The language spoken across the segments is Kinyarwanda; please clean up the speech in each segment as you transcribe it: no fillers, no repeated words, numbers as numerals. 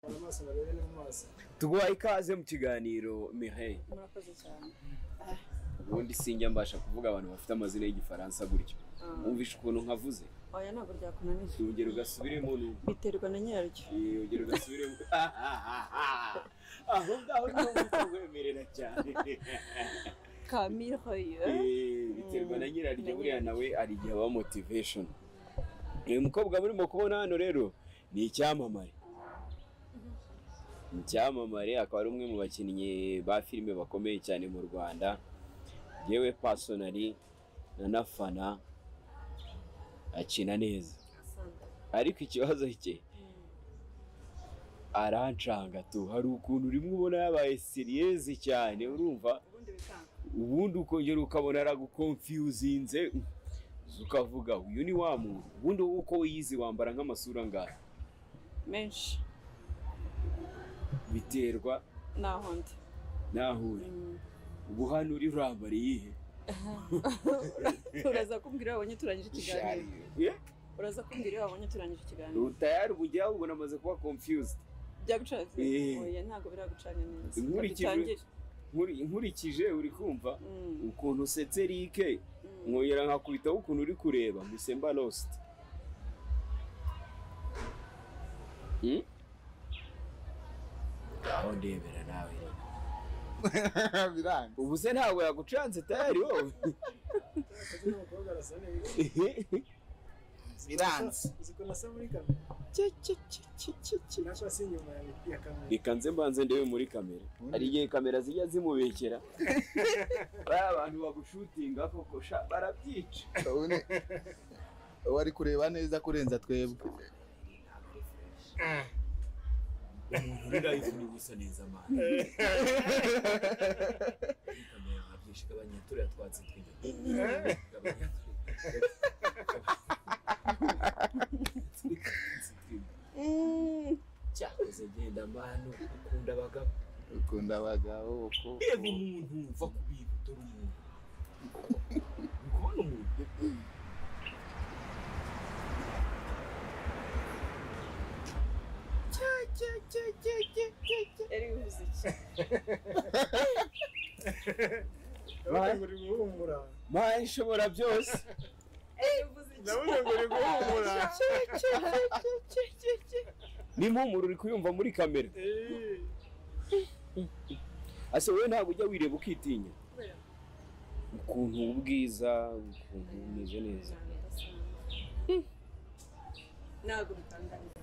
tuguha ikaze mu kiganiro Mireille. Murakoze cyane. Ubundi sinjya mbasha kuvuga abantu bafite amazina y'igifaransa gutyo. Umvisha ukuntu nkavuze. Oya ntabwo ryakunaniye. Urugero gasubiremo biterwa na nyiraryo. Urugero gasubiremo. Aho ngaho niho mwemerera cyane. Camille. Biterwa na nyiraryo buriya nawe ari igihe aba motivation. Uyu mukobwa murimo kubona hano rero ni icyamamare. Icyamamare akaba ari umwe mu bakinnyi ba filime bakomeye cyane mu Rwanda. Yewe personally nanafana akina neza. Ariko ikibazo cye arancanga tu, hari ukuntu rimwe ubona yabaye serious cyane urumva, ubundi ukongera ukabona araguconfusinze ukavuga uyu ni wa muntu, ubundi uko wiyizi wambara nk'amasura ngahe menshi biterwa naho ndi nahure. Ubu hano uri urambara iyihe? Uraza kumbwira wabonye turangije ikiganiro. Uraza kumbwira wabonye turangije ikiganiro. Utayari ubugiye ubona amaze kuba confused. Byagucanze? Oya ntago biragucanye neza. Nkurikije uri kumva ukuntu usetse Eric, nkongera nkakubita ukuntu uri kureba Musemba Lost. Aho ndebera nawe biranga. Ubu se ntabwo yagucanze tayari wowe. Biranze. Uzikonasa muri kamera. Nashwa sinyuma ya kamera. Ikanze mbanze ndewe muri kamera. Ari igihe kamera zijya zimubekera. Baya abantu bagushutinga koko barabyica. Wari kureba neza kurenza twebwe. Uri live ni gusa neza man. Kamera abyishika abanyatura yatwatse twige. Cyakoze genda manu ukunda abagabo uko yego umuntu uva kubiba dore umuntu ukubona umuntu eri uvuze iki? Uri guhumura. Man ishobora byose. Nabuze ngo uri guhumura. Ni mpumuro uri kuyumva muri kamera. Ase wowe ntabwo ujya wireba ukitinya. Ukuntu ubwiza, ukuntu umeze neza. Ntabwo bitangaje.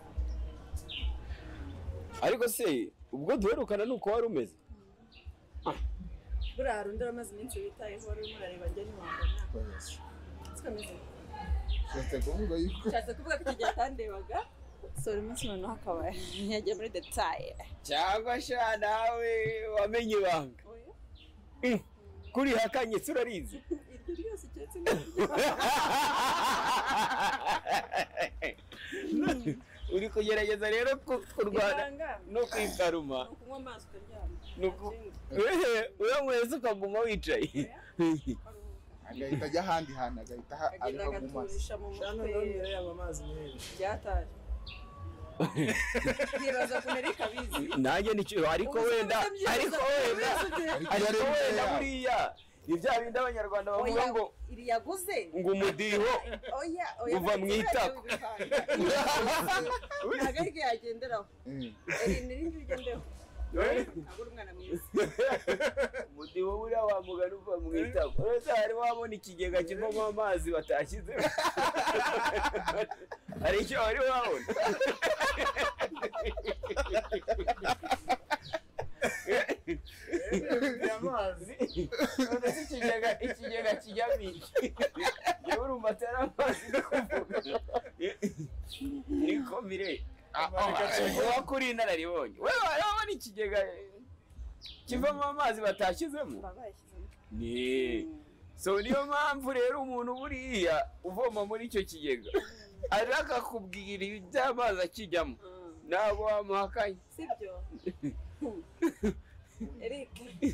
Ariko se ubwo duherukana nuko wari umeze? Buriya rundi ramaze iminsi witayeho wari urimo urareba njye ntiwambona. Sikameze. Cyase kuvuga ko igihe atandebaga. Sori umunsi noneho akaba yagiye muri detail. Cyangwa sha nawe wamenye ibanga. Kuri hakanye turarizi. Iryo ryose cyetse uri kugerageza rero kurwana no kwikaruma. Kunywa amazi ukaryama. Uramwese ukaguma wicaye. Agahita ajya ahandi hantu agahita agenda agaturisha mu mutwe amazi menshi. Byataje. Nibaza kumereka bizi. Nanjye nicyo ariko wenda buriya ibya bindi abanyarwanda bavuga ngo iri yaguze ngo umudiho uva mu itako. Ntagarike yagenderaho. Iri nirindi bigendeho. Ntabwo umwana mwiza. Umudiho buriya wamugana uva mu itako. Uretse hari wabona ikigega kivamo amazi batashyize. Hari icyo wari wabona. Ikigega kijyamo yewe urumva atari amazi kuvuga niko mire wakuri inararibonye wewe wabona ikigega kivamo amazi batashyizemo ni so niyo mpamvu rero umuntu buriya uvoma muri icyo kigega araka kubwira iby'amazi akijyamo ntabwo wamuhakanye sibyo. Eric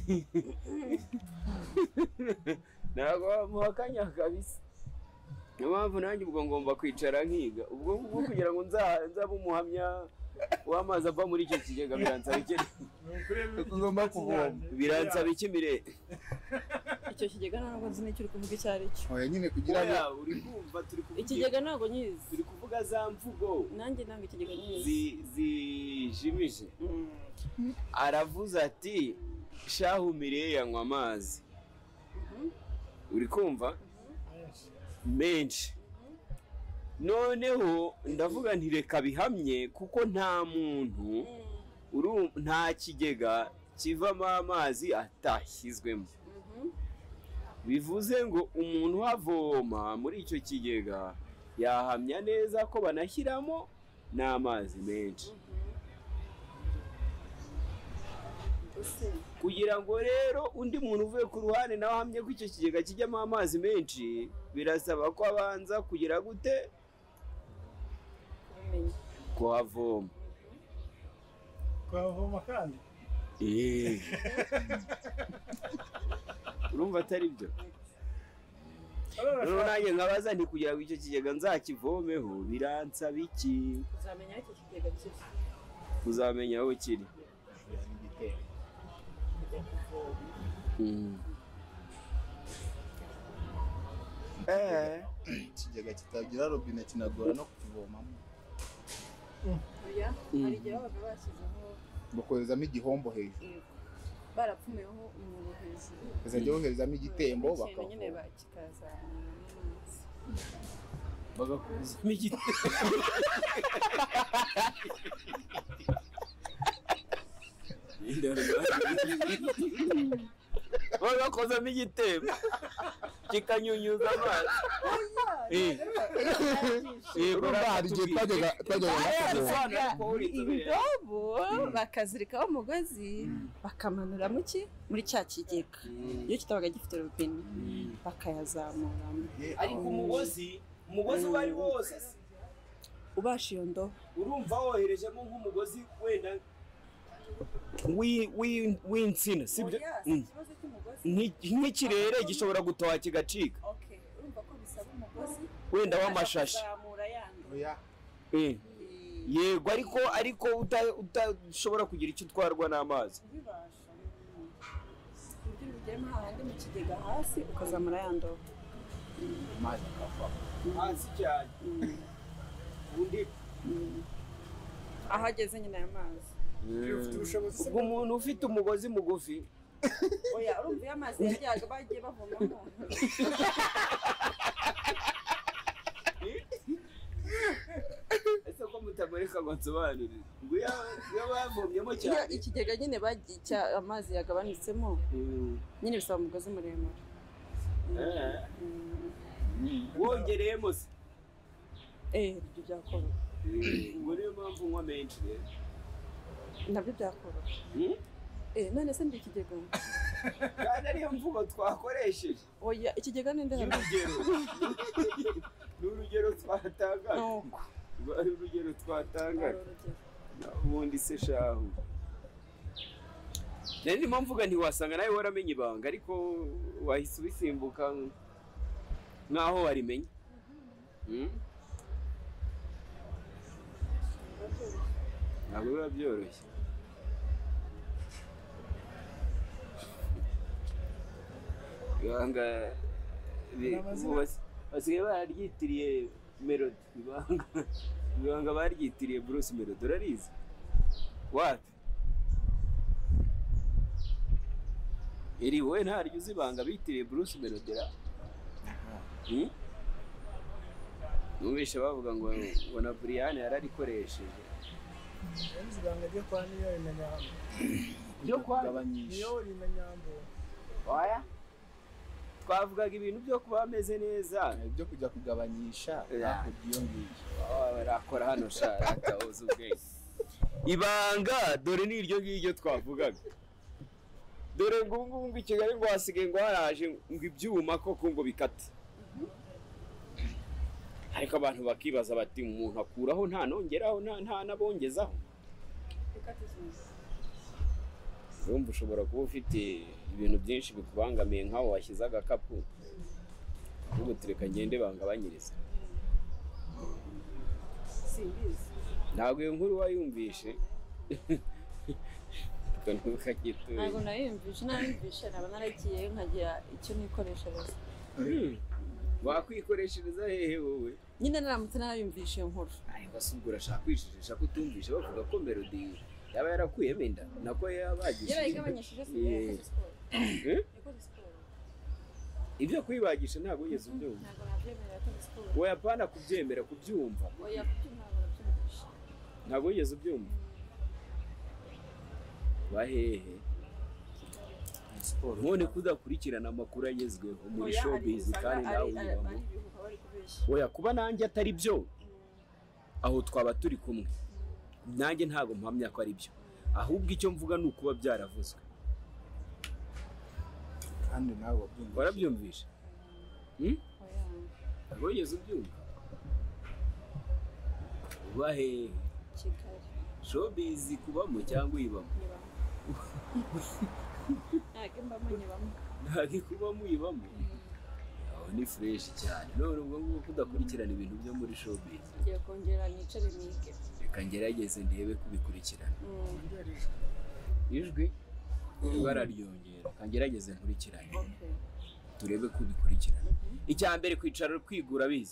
ntabwo wamuhakanya kabisa. Niyo mpamvu nanjye ubwo ngomba kwicara nkiga ubwo kugira ngo nzabe umuhamya w'amazi ava muri icyo kigega biransaba iki Ugomba kuvoma. biransaba iki mire icyo kigega ntabwo nzi n'icyo uri kuvuga icyo ari cyo. Oya nyine kugira ngo oya uri kumva turi kuvuga Ikigega ntabwo nyizi. turi kuvuga za mvugo Nanjye ntabwo ikigega nyizi. zijimije aravuze ati shahu mire yanywa amazi uri kumva menshi noneho ndavuga nti reka bihamye kuko nta muntu nta kigega kivamo amazi atashyizwemo bivuze ngo umuntu uhavoma muri icyo kigega yahamya neza ko banashyiramo n'amazi menshi kugira ngo rero undi muntu uvuye ku ruhande nawe ahamye ko icyo kigega kijyamo amazi menshi birasaba ko abanza kugira gute kuhavoma Kuhavoma kandi urumva atari byo rero nanjye nkabaza nti kugira ngo icyo kigega nzakivomeho biransaba iki Uzamenya iki kigega kiri. uzamenya aho kiri ikigega kitagira robine kinagora no kukivomamo. Oya, hari igihe babaga bashyizeho Bakoherezamo igihombo hejuru. barapfumeyeho umwobo hejuru. Bazajya boherezamo igitembo Ikintu nyine bakavoma. kikazamura amazi. bagakozamo igiti bagakozamo igitembo kikanyunyuza amazi Urumva hari igihe twajyaga kuvoma. Ibidobo bakazirikaho umugozi bakamanura muri cya kigega iyo kitabaga gifite robine bakayazamuramo ariko umugozi uwo ari wo wose ubasha iyo ndobo urumva woherejemo nk'umugozi wenda w'insina sibyo nk'ikirere gishobora gutoha kigacika urumva ko bisaba umugozi wenda w'amashashi Oya. yego ariko udashobora kugira icyo utwarwa n'amazi ubibasha uburyo ugeramo hahandi mu kigega hasi ukazamura ya ndobo Amazi akavamo. hasi cyane undi aho ageze nyine aya mazi ubwo umuntu ufite umugozi mugufi oya urumva iyo amazi yajyaga bagiye bavomamo ese ko mutamureka ngo nsobanurire ngo iyo bavomyemo iyo cyane ikigega nyine amazi yagabanitsemo nyine bisaba umugozi muremure wongereyemo se ibyo byakoroha ngo niyo mpamvu nywa menshi rero nabyo byakoroha none se ndi ikigega kandi ariyo mvugo twakoresheje oya ikigega ni ndahano n'urugero twatanga rwari urugero twatanga ubundi se shahu rero ndimo mvuga ntiwasanga nawe waramenye ibanga ariko wahise ubisimbuka nk'aho warimenye ntabwo biba byoroshye ibanga basigaye bararyitiriye melody ibanga baryitiriye Bruce Melody urarizi wapi iri wowe ntaryo uzi ibanga bitiriye Bruce Melody ra numvise bavuga ngo na Brian yararikoresheje ibanga ryo kwa niyo imenyambo byo niyo imenyambo oya twavugaga ibintu byo kuba bameze neza Ibyo kujya kugabanyisha hakurya iyo ngiyo. barakora hano sharata uzi ubwenge ibanga dore ni iryo ngiryo twavugaga dore ngo ubu ngubu i Kigali ngo hasigaye ngo haraje ngo ibyuma koko ngo bikate ariko abantu bakibaza bati umuntu akuraho nta nongeraho nta nabongezaho urumva ushobora kuba ufite ibintu byinshi bikubangamiye nk'aho washyize agakapu ahubwo tureka ngende bangabanyiriza simbizi ntabwo iyo nkuru wayumvishe ntabwo nayumvishe naba naragiyeyo nkagira icyo nikoreshereza. wakwikoreshereza hehe wowe? Nyine naramutse narayumvishe iyo nkuru. ariko se ubwo urashaka kwijijisha ko utumvishe bavuga ko Melody yaba yarakuyemo inda nako yabagishije yarayigabanyishije se yakoze siporo. Yakoze siporo. ibyo kwibagisha ntabwo wigeze ubyumva? Ntabwo nabyemera yakoze siporo. wowe apana kubyemera kubyumva? Oya kubyumva ntabwo nabyumvishe. ntabwo wigeze ubyumva? bahehe none kudakurikirana amakuru agezweho muri showbiz kandi nawe uyibamo. oya kuba nanjye atari byo aho twaba turi kumwe, nanjye ntabwo mpamya ko ari byo, ahubwo icyo mvuga ni ukuba byaravuzwe. kandi nawe warabyumvishe? ntabwo wigeze ubyumva? bahehe showbiz kubamo cyangwa uyibamo? ntabwo ikubamo uyibamo? ni fresh cyane. none ubwo ngubu kudakurikirana ibintu byo muri showbiz. ngiye kongera nicare nige. reka ngerageze ndebe kubikurikirana. ijwi bararyongera, kangerageze nkurikirane turebe kubikurikirana. icya mbere kwicara kwigura bizi.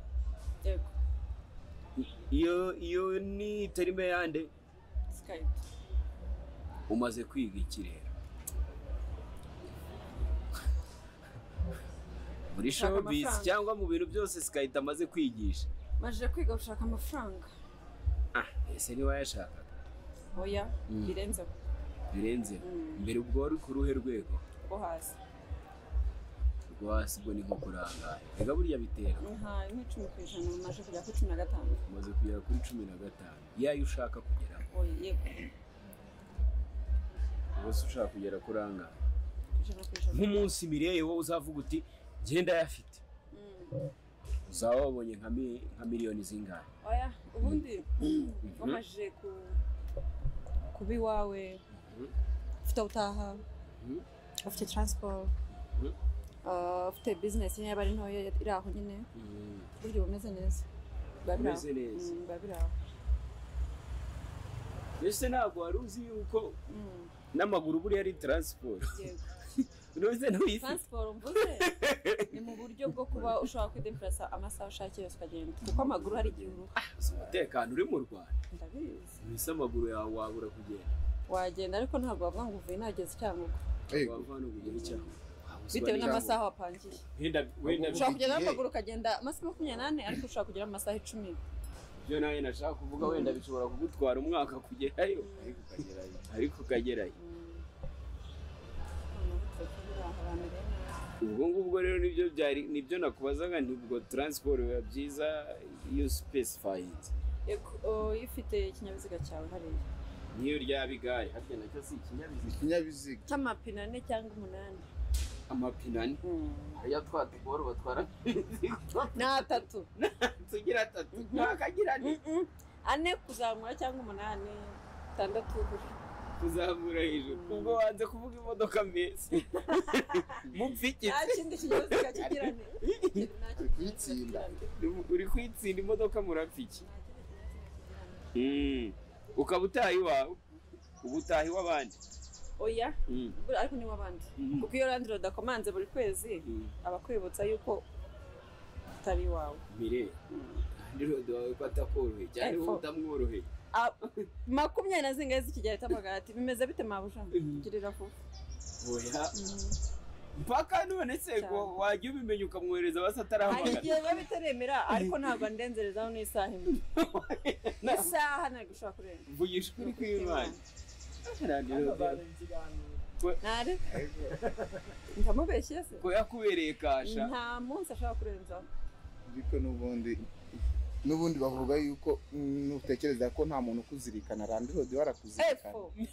iyo ni terime yande Skype. umaze kwiga ikirere muri showbiz cyangwa mu bintu byose Skype amaze kwigisha? Maje kwiga gushaka amafaranga. ese ni wayashakaga? Oya birenze. mbere ubwo wari ku ruhe rwego? Rwo hasi. rwo hasi ubwo ni nko kurangaye. reka burya bitera nk'icumi maje kujya kuri 15. umaze kugera kuri 15. yayo ushaka kugeraho? Oya yego. bose ushaka kugera kurangaye nk'umunsi Mireye wowe uzavuga uti genda yafite uzaba wabonye nka miliyoni zingahe? oya ubundi wamaje kuba iwawe ufite utaha ufite transport ufite business niba ari ntoya iri aho nyine buryo bumeze neza bumeze neza babiri aho. ese ntabwo wari uzi yuko n'amaguru buriya ari transport? transport mvuze ni mu buryo bwo kuba ushobora kwidemplasa amasaha ushakiye yose ukagenda kuko amaguru hari igihe uruha. umutekano uri mu Rwanda ndabizi. mbese amaguru yawe wabura kugenda? wagenda ariko ntabwo bavuga ngo uvuye nageze Cyangugu. wava hano kugera Cyangugu bitewe n'amasaha wapangiye. ushobora kugenda n'amaguru ukagenda amasaha 28 ariko ushobora kugera amasaha 10. ibyo nawe nashaka kuvuga wenda bishobora kugutwara umwaka kugerayo ariko ukagerayo. ubwo ngubwo rero nibyo nakubazaga, nibwo transport biba byiza iyo specified. iyo ufite ikinyabiziga cyawe hariya niyo ryaba igare harya nacyo si ikinyabiziga cy'amapine 4 cyangwa 8. amapine 4 aya twatuboro batwara na 3 tugira 3 nakagira 4 kuzamura cyangwa 8 6 kuzamura hejuru. ubwo wanze kuvuga imodoka mbese mupfike kindi kinyabiziga kigirane uri kwitsinda imodoka murapfike. ukaba utaha iwawe uba utaha iw'abandi? oya ariko ni w'abandi kuko iyo landlord akomanze buri kwezi abakwibutsa yuko utari iwawe. Mireye landlord wawe ko atakoroheye cyane wowe utamworoheye? 20 zingahe zikigera itamagara ati bimeze bite mabuja girira vuba. oya mpaka none se wajya ubimenya ukamwohereza basa atarahamagara? igihe biba bitaremera ariko ntabwo andenzerezaho n'isaha imwe. isaha ntabwo ushobora kurenza. mvugisha ukuri kw'Imana. nare nkamubeshye se ko yakubereye kasha nta munsi ashobora kurenzaho. ariko n'ubundi bavuga yuko nutekereza ko nta muntu ukuzirikana landlord warakuzirikana.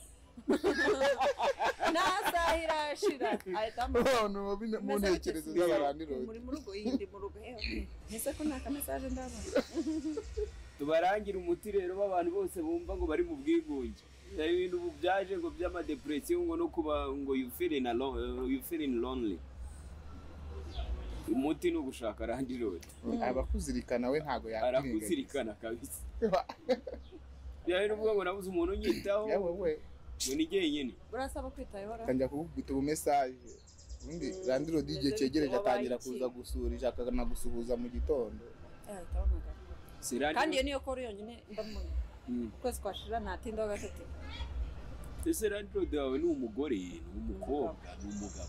nasaha irashira mu ntekerezo z'abalandlord muri mu rugo yindi mu rugo ese ko nta message ndabona. tubarangira umuti rero w'abantu bose bumva ngo bari mu bwigunge. hari ibintu byaje ngo by'amadepression ngo no kuba ngo you feeling lonely. umuti ni ugushaka randirodi. abakuzirikana we ntago Arakuzirikana kabisa. Yawe n'ubwo ngo nabuze umuntu unyitaho. yawe we ngo ni jyenyine. Burasaba kwitayeho ra. kanja kugukubita ubumesaje ubundi randirodi igihe cyegereje atangira kuza gusura ishaka gusuhuza mu gitondo. Kandi iyo niyo koro yonyine ndamubona. Kwezi kwashira natinda wa gatatu. Ese randirodi wawe ni umugore, ni umukobwa, ni umugabo.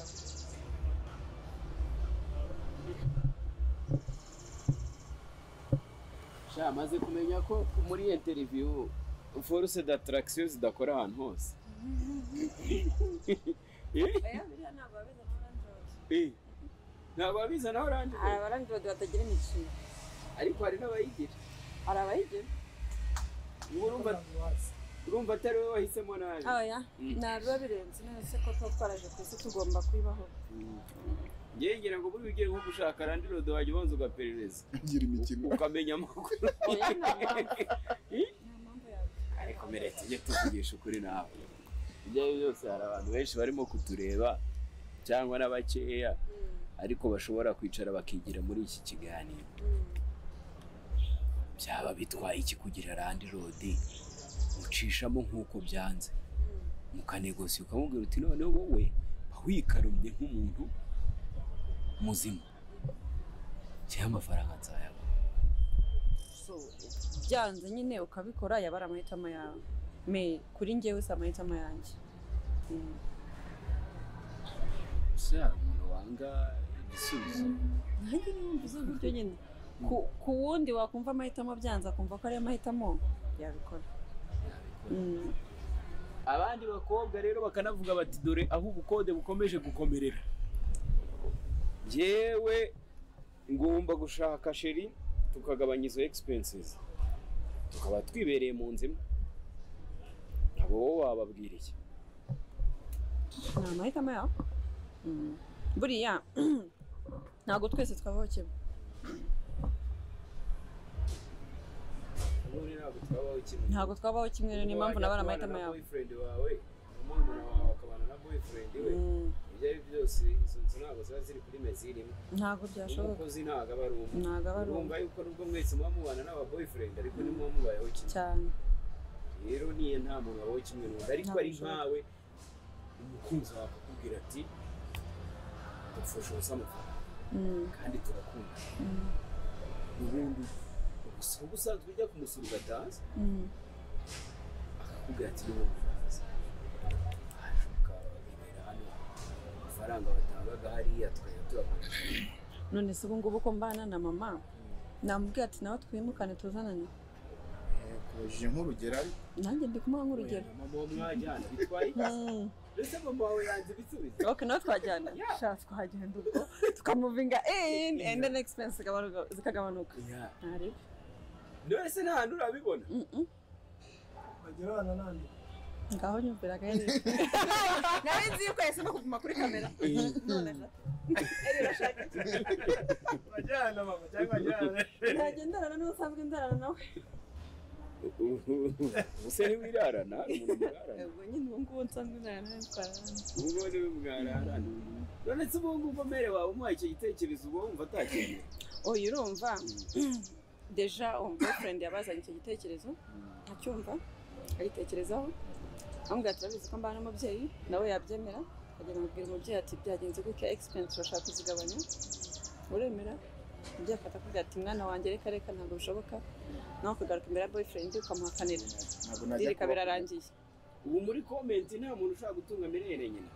Sha maze kumenya ko muri interview force d'attraction zidakora ahantu hose. Ntabwo babizanaho randirodi. Abarandirodi batagira imikino. Ariko hari n'abayigira. Hari abayigira. Urumva atari wowe wahisemo nabi. Oya, ntabwo birenze nese ko twaraje ku isi tugomba kwibaho. Ngiye ngira ngo buri ugiye nko gushaka randirodi wajya ubanza ugaperereza. ngira imikino Ukamenya amakuru. Oya, nta mpamvu yawe. Ariko mbere tujye tuvugisha ukuri nawe. Ibyo byose hari abantu benshi barimo kutureba cyangwa n'abakeya ariko bashobora kwicara bakigira muri iki kiganiro. Byaba bitwaye iki kugira randirodi ucishamo nk'uko byanze mukanegosiye ukamubwira uti noneho wowe wikarumye nk'umuntu muzima cyangwa amafaranga nzayaba. So byanze nyine ukabikora yabara amahitamo yawe. Me kuri njyewe si amahitamo yanjye. Se hari umuntu wanga igisubizo. Nanjye nimbize gutyo nyine. Ku wundi wakumva amahitamo byanze akumva ko ari amahitamo yabikora. Abandi bakobwa rero bakanavuga bati dore aho ubukode bukomeje gukomerera. Yewe ngomba gushaka sheri tukagabanya izo expenses. Tukaba twibereye mu nzima. Abo wowe wababwira iki? Nta mahitamo yawe. Buriya ntabwo twese twabaho kimwe. Ntabwo twabaho kimwe niyo mpamvu nabara amahitamo yawe. Boyfriend wawe, umwana wawe akabana na boyfriend we. Ibyo byose izo nzu ntabwo ziba ziri kuri meziri imwe. Ntabwo byashoboka. Umukozi ntabwo aba ari umwe. Ntabwo aba ari umwe. Urumva yuko nubwo mwese muba mubana n'aba boyfriend ariko ni muba mubayeho kimwe. Cyane. Rero niyo nta muntu wabaho kimwe n'undi ariko ari nkawe umukunzi wawe akakubwira ati dufashe ubusa amafaranga kandi turakunda. Ubundi ubusanzwe ujya kumusura ugataza akakubwira ati niwo mufaransa ashuka ibera hano amafaranga batangaga hariya tukajya turakoresha. None se ubu ngubu ko mbana na mama namubwira ati nawe twimukane tuzanane. kubajije nk'urugero ariko Nanjye ndi kumuha nk'urugero. Mama wo mwajyana bitwaye iki? Ese mama wawe yanze ibisubizo? Okay, nawe twajyana. Sha twagenda ubwo tukamuvinga and then expense zikagabanuka. Ari. None se nta hantu urabibona? Bagirana nande. Ngaho nyumvira gahe. Nawe nzi yuko yasema kuguma kuri kamera. None ja. Urashaka. Bajyana mama cyangwa bajyana. Nagendana n'usanzwe ndarana nawe. Use ntiwirarana umuntu mwararana. Ubwo nyine ubu ngubu nsanzwe ndarana n'itwarana. Ubwo niwe mwararana. None se ubu ngubu mere wawe umuhaye icyo gitekerezo uba wumva atakeneye? Oya urumva deja boyfriend yabazanye icyo gitekerezo acyumva agitekerezaho ambwira turabizi ko mbana n'umubyeyi nawe yabyemera agenda kubwira umubyeyi ati byagenze gutya expense urashaka kuzigabanya uremera umubyeyi afata kugira ati mwana wanjye reka ntabwo bishoboka nawe kugaruka imbere ya boyfriend ukamuhakanira direka birarangiye. Ubu muri comment nta muntu ushaka gutunga mirere nyina.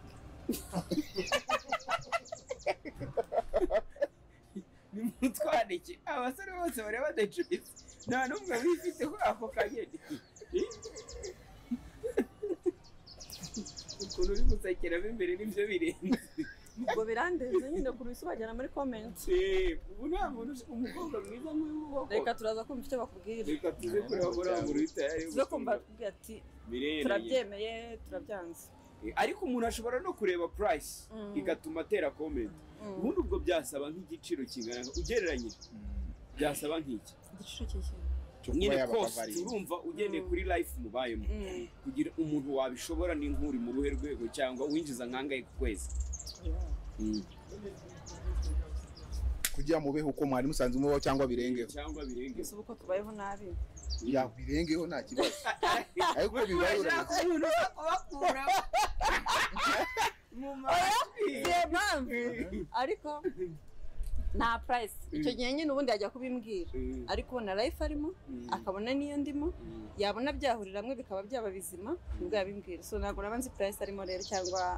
Ni mutwaniki abasore bose bari badacitse nta n'umwe wifiteho ako kageni. Ukuntu uri gusekera imbere n'ibyo birenze. Ubwo birandenze nyine ku rusi bajyana muri comment. Ubu nta muntu umukobwa mwiza nk'uyu. Reka turaza kumva icyo bakubwira. Reka tuze kureba muri Amurita yari. Tuze kumva bakubwira ati turabyemeye turabyanze. Ariko umuntu ashobora no kureba price igatuma atera comment. Ubundi ubwo byasaba nk'igiciro kingana ugereranyije. Byasaba nk'iki? Igiciro cy'iki? Nyine cost urumva ugendeye kuri life mubayemo. Kugira umuntu wabishobora ni nk'uri mu ruhe rwego cyangwa winjiza nkangahe ku kwezi. kugira mubeho uko mwari musanzwe mubaho cyangwa birengeho ese ubu ko tubayeho nabi birengeho nta kibazo ariko bibaye umuntu bakura mu mpamvu ariko nta price icyo gihe nyine ubundi yajya kubimbwira ariko ubona life arimo akabona niyo ndimo yabona byahurira hamwe bikaba byaba bizima nibwo yabimbwira so ntabwo naba nzi price arimo rero cyangwa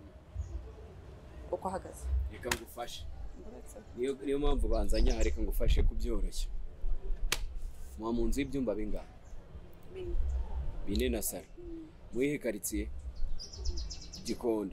uko ahagaze reka ngufashe niyo mpamvu banzanya reka ngufashe kubyoroshya muba mu nzu y'ibyumba bingahe 4 na saro muyihe karitsiye Gikondo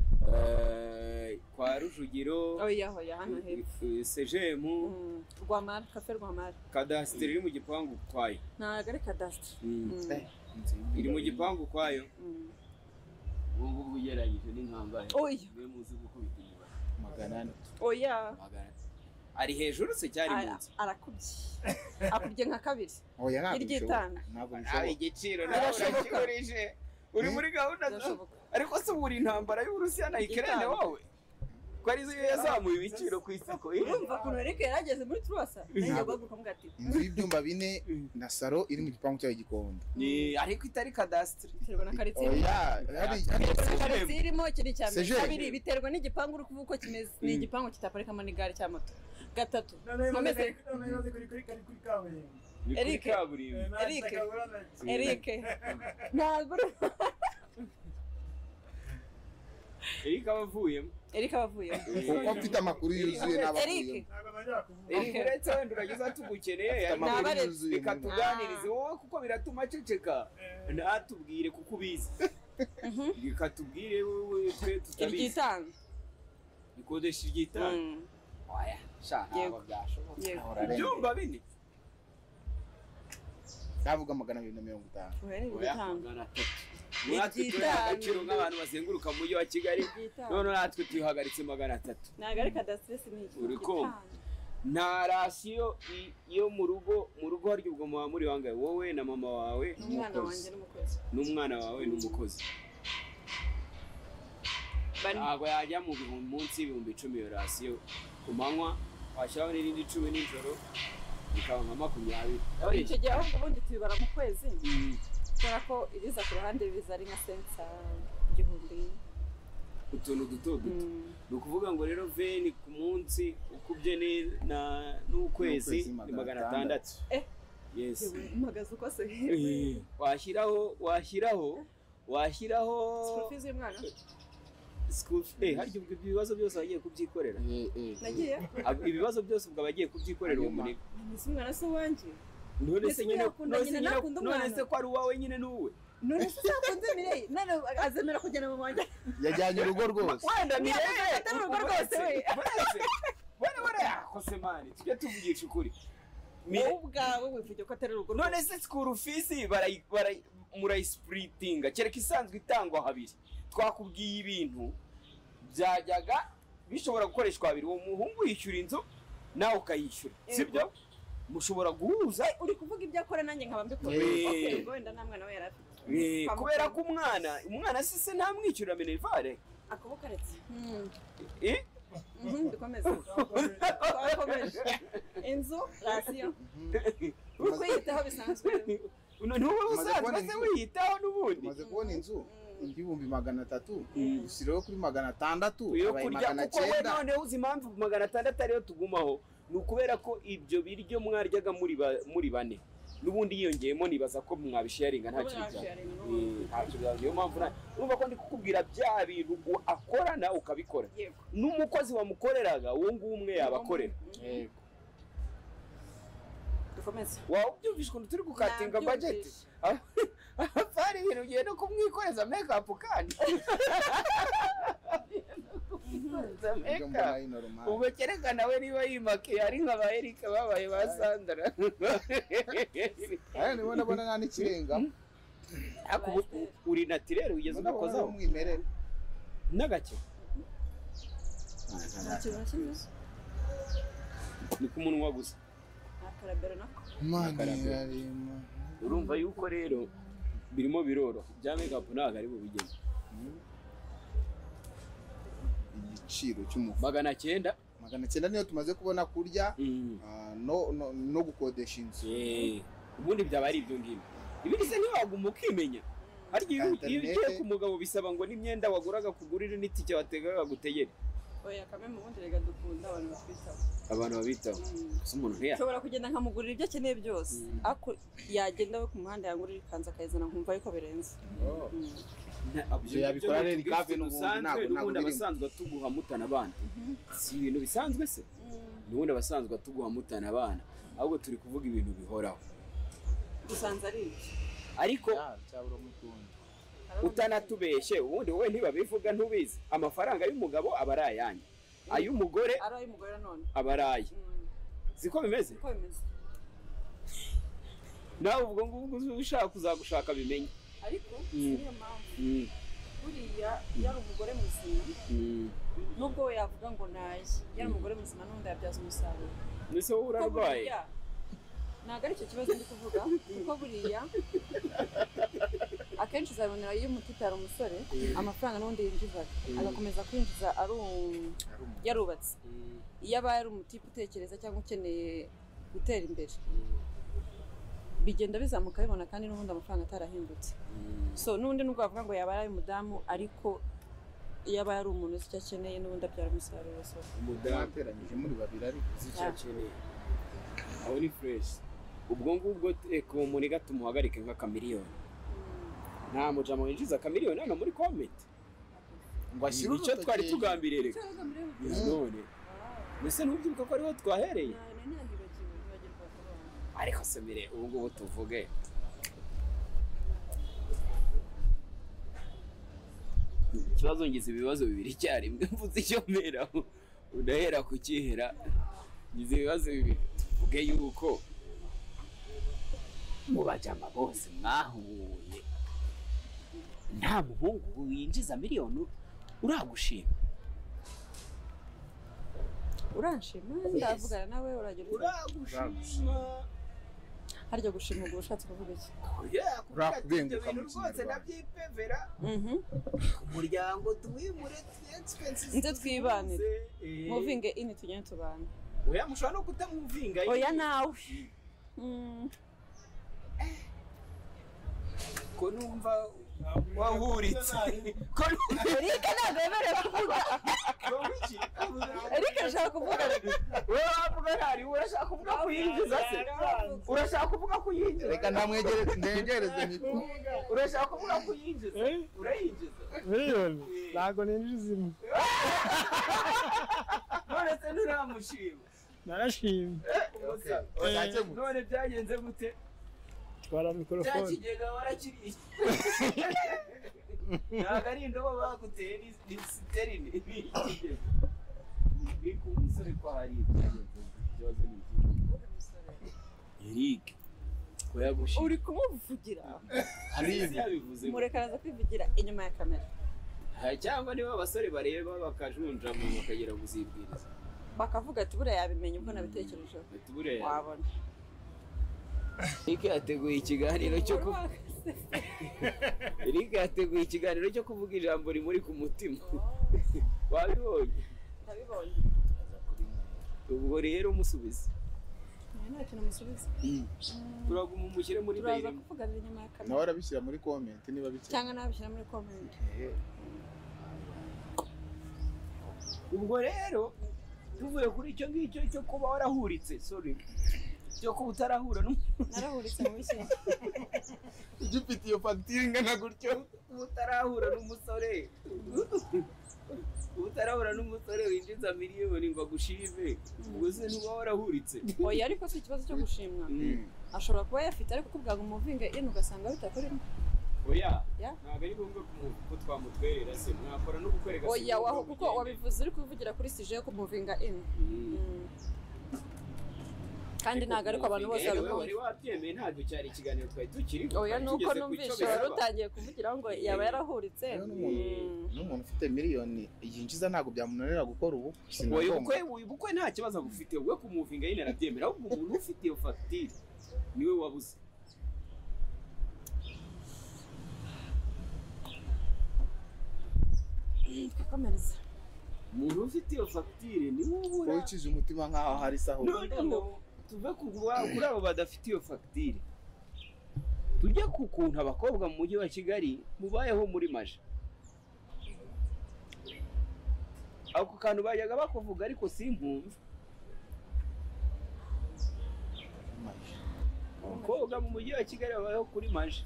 kwa Rujugiro oya hano hepfo sejemu Rwamara cafe Rwamara kadasiteri iri mu gipangu kwayo ntabwo ari kadasiteri iri mu gipangu kwayo ubu ugeragije n'inkangahe oya mwe muzi gukubita inyuma 400 oya ari hejuru se cyari munsi akubye nka kabiri oya ntabwo iryitanga ntabwo igiciro nakigurije uri muri gahunda ariko se ubura intambara y'Uburusiya na Ukraine wowe ko ari zo yazamuye ibiciro ku isoko urumva ukuntu Eric yarageze muri Truasa nanjye guhaguruka mbwa ati inzu y'ibyumba 4 na saro iri mu gipangu cyayo Gikondo ariko itari kadasiteri biterwa na karitsiye karitsiye irimo kiri cya mbere kabiri biterwa n'igipangu uri kuvuga uko kimeze ni igipangu kitaparikamo n'igare cya moto gatatu nkomeze kuri kaburimbo Eric ntabwo Eric abavuyemo kuko mfite amakuru yuzuye n'abavuyemo Eric uretse wenda urageza tugukeneye reka tuganirize wowe kuko biratuma aceceka ntatubwire kuko ubizi reka tubwire wowe twe tutabizi iryitanga ikodesha iryitanga oya sha ntabwo byashoboka ibyumba 4 ndavuga 250 natwe turi agaciro nk'abantu bazenguruka mu mujyi wa Kigali none natwe tuyihagaritse 300 ntabwo ari kadasiteri ni iki uri kumva nta rasiyo yo mu rugo harya ubwo muba muri wangahe wowe na mama wawe n'umwana wawe n'umukozi ntabwo yajya mu bihumbi munsi y'ibihumbi 10 iyo rasiyo ku manywa washyiraho n'irindi 10 nijoro bikaba nka 20 icyo gihe ahubwo ubundi tubibara mu kwezi kubera ko ibiza ku ruhande biza ari nka sensa igihumbi utuntu duto ni ukuvuga ngo rero veni ku munsi ukubye n'ukwezi ni 600 yes magaze uko se washyiraho school fees y'umwana school harya ubwo ibibazo byose bagiye kubyikorera nagiye ibibazo byose ubwo bagiye kubyikorera uwo munega umwana se wanje none se ko ari uwawe nyine n'uwe none se sakunze Mireye none azemera kugenda mu wanjye yajyanye urugo rwose wenda Mireye atari urugo rwose we wera yakose mani tujye tuvugisha ukuri ubwawe wivuge ko atari urugo none se school fees murayisplitinga kereka isanzwe itangwa habiri twakubwiye ibintu byajyaga bishobora gukoreshwa habiri uwo muhungu yishyura inzu nawe ukayishyura sibyo mushobora guhuza uri kuvuga ibyo akora nanjye nkaba mbikora wenda nta mwana we yari afite kubera ko umwana se ntamwishyurira minerivare akaboko aretse dukomeze inzu rasiyo uri kuyitaho bisanzwe ntuba usanzwe se wiyitaho n'ubundi umaze kubona inzu igihumbi 300 ushyiraho kuri 600 yo kurya kuko we noneho uzi impamvu 600 ariyo tugumaho ni ukubera ko ibyo biryo mwaryaga muri bane n'ubundi yiyongeyemo nibaza ko mwabisharinga nta kintu niyo mpamvu urumva ko ndi kukubwira bya bintu akorana ukabikora n'umukozi wamukoreraga uwo nguwo umwe yabakorera waba ubyumvise ukuntu turi gukatinga budget apari ibintu ugiye no kumwikoreza make-up kandi ubwo kerekana we niba yimakiye ari nka ba Eric babaye ba Sandra niba nabona nta n'ikirenga uri naturel ugeze ugakozaho umwimerere n'agake ni ku munwa gusa urumva yuko rero birimo biroro bya make-up ntabwo ari bubigeze igiciro cy'umufu 900 900 niyo tumaze kubona kurya no gukodesha inzu. Ubundi byaba ari ibyo ngibyo. Ibindi se ntiwaguma ukimenya. Harya iyo ugiye ku mugabo bisaba ngo n'imyenda waguraga kugurira n'itike wategaga gutegera. Oya kame mu bundi rega dukunda abantu batwitaho. Abantu babitaho. Gusa umuntu ntiya. Ushobora kugenda nkamugurira ibyo akeneye byose. Ako yagenda we ku muhanda yangurira ikanza akayizana nkumva yuko birenze. Ibyo yabikora rero ikafe n'ubundi abasanzwe tuguha mutana abana. Si ibintu bisanzwe se? N'ubundi abasanzwe tuguha mutana abana. Ahubwo turi kuvuga ibintu bihoraho. Dusanze ari iki? Ariko utanatubeshye ubundi wowe ntibabivuga ntubizi amafaranga y'umugabo aba ari ayanyu ay'umugore none aba ari aye siko bimeze nawe ubwo ngubwo ushaka kuzagushaka bimenye ariko niyo mpamvu buriya yari umugore muzima nubwo we yavuga ngo naye yari umugore muzima n'undi yabyaza umusaruro nise wowe urarwaye ntabwo ari icyo kibazo ndi kuvuga kuko buriya akenshi uzabonera iyo umutipe ari umusore amafaranga n'ubundi yinjizaga agakomeza kwinjiza yarubatse iyo aba ari umutipe utekereza cyangwa ukeneye gutera imbere bigenda bizamuka bibona kandi n'ubundi amafaranga atarahindutse so n'ubundi nubwo bavuga ngo yaba ari umudamu ariko iyo aba ari umuntu uzi icyo akeneye n'ubundi abyara umusaruro so umudamu ateranyije muri babiri ariko uzi icyo akeneye aho ni fresh ubwo ngubwo ku muniga tumuhagarike nk'akamiliyoni nta mujama winjiza akamiliyoni hano muri comment ngo ashyire icyo twari tugambiriye reka none mbese ntubyibuka ko ariho twahereye ariko semire ubu ngubu tuvuge ikibazo ngize ibibazo bibiri icyarimwe mvuze icyo mperaho udahera ku kihera ngize ibibazo bibiri tuvuge yuko mu bajama bose mwahuye nta muhungu winjiza miliyoni uragushima uranshima ndavugana nawe uragira uragushima harya gushima ubwo ushatse kuvuga iki urakubenguka mu rwose nabyipevera umuryango tuwimure expenses nze twibanire muvinge ini tugende tubana oya mushobora no kutamuvinga oya nawe ko numva wahuritse ko Erika ntabwo yemerewe kuvuga Erika ashaka kuvuga wowe wavuga ntari urashaka kuvuga kuyinjiza se urashaka kuvuga kuyinjiza reka ndengereze mikuru urashaka kuvuga kuyinjiza urayinjiza miliyoni ntabwo ninjiza imwe none se nturamushima narashimye none byagenze gute twara mikorofone cyakigega warakiriye ntabwo ari indobo baguteye ni siterine ni ku musore ko hari ikibazo ni Eric ko yagushimye uri kumuvugira hari yabivuze mureka araza kwivugira inyuma ya kamera cyangwa niba abasore bareba bakajunjama bakagera kuzibwiriza bakavuga ati buriya yabimenye ubwo nabitekerejeho wabona Eric yateguye ikiganiro cyo Eric yateguye ikiganiro cyo kuvuga ijambo rimuri ku mutima wabibonye ndabibonye ubwo rero musubize nta kintu musubiza turaguma umushyire muri bayiri bayiri turaza kuvuganira inyuma ya kamera nawe arabishyira muri comment niba bikeye cyangwa nabishyira muri comment ubwo rero tuvuye kuri icyo ngicyo cyo kuba warahuritse sorry cyo kuba utarahura narahuritse mu bishye ugifite iyo fagitire ingana gutyo utarahura n'umusore utarahura n'umusore winjiza miliyoni ngo agushime ubwo se ntuba warahuritse oya ariko si ikibazo cyo gushimwa ashobora kuba yafite ariko kubwa ngo umuvinge ino ugasanga bitakurimo oya ntabwo ari ngombwa ko twamutwerera se mwakora no gukwereka oya waho kuko wabivuze uri kuvugira kuri sije yo kumuvinga ino kandi ntabwo ariko abantu bose babikora wari wabyemeye ntabwo cyari ikiganiro twari tukiri oya nuko numvise wari utangiye kuvugira ngo yaba yarahuritse n'umuntu ufite miliyoni yinjiza ntabwo byamunanira gukora ubu ubukwe nta kibazo agufite we kumuvinga nyine arabyemera ahubwo umuntu ufite iyo fagitire niwe wabuze twikomereze umuntu ufite iyo fagitire ni ubura wicije umutima nk'aho hari saho noneho tuve kuri abo badafite iyo fagitire tujye ku kuntu abakobwa mu mujyi wa Kigali mubayeho muri maje ako kantu bajyaga bakuvuga ariko simpunze abakobwa mu mujyi wa Kigali babayeho kuri maje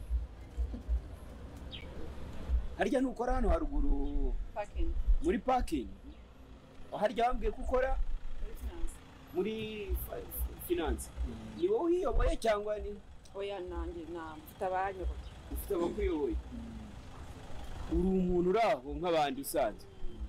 harya nukora hano haruguru muri parking harya wambwiye ko ukora muri finance ni wowe uyiyoboye cyangwa ni oya nanjye mfite abanyoboye ufite abakuyoboye uri umuntu uraho nk'abandi usanzwe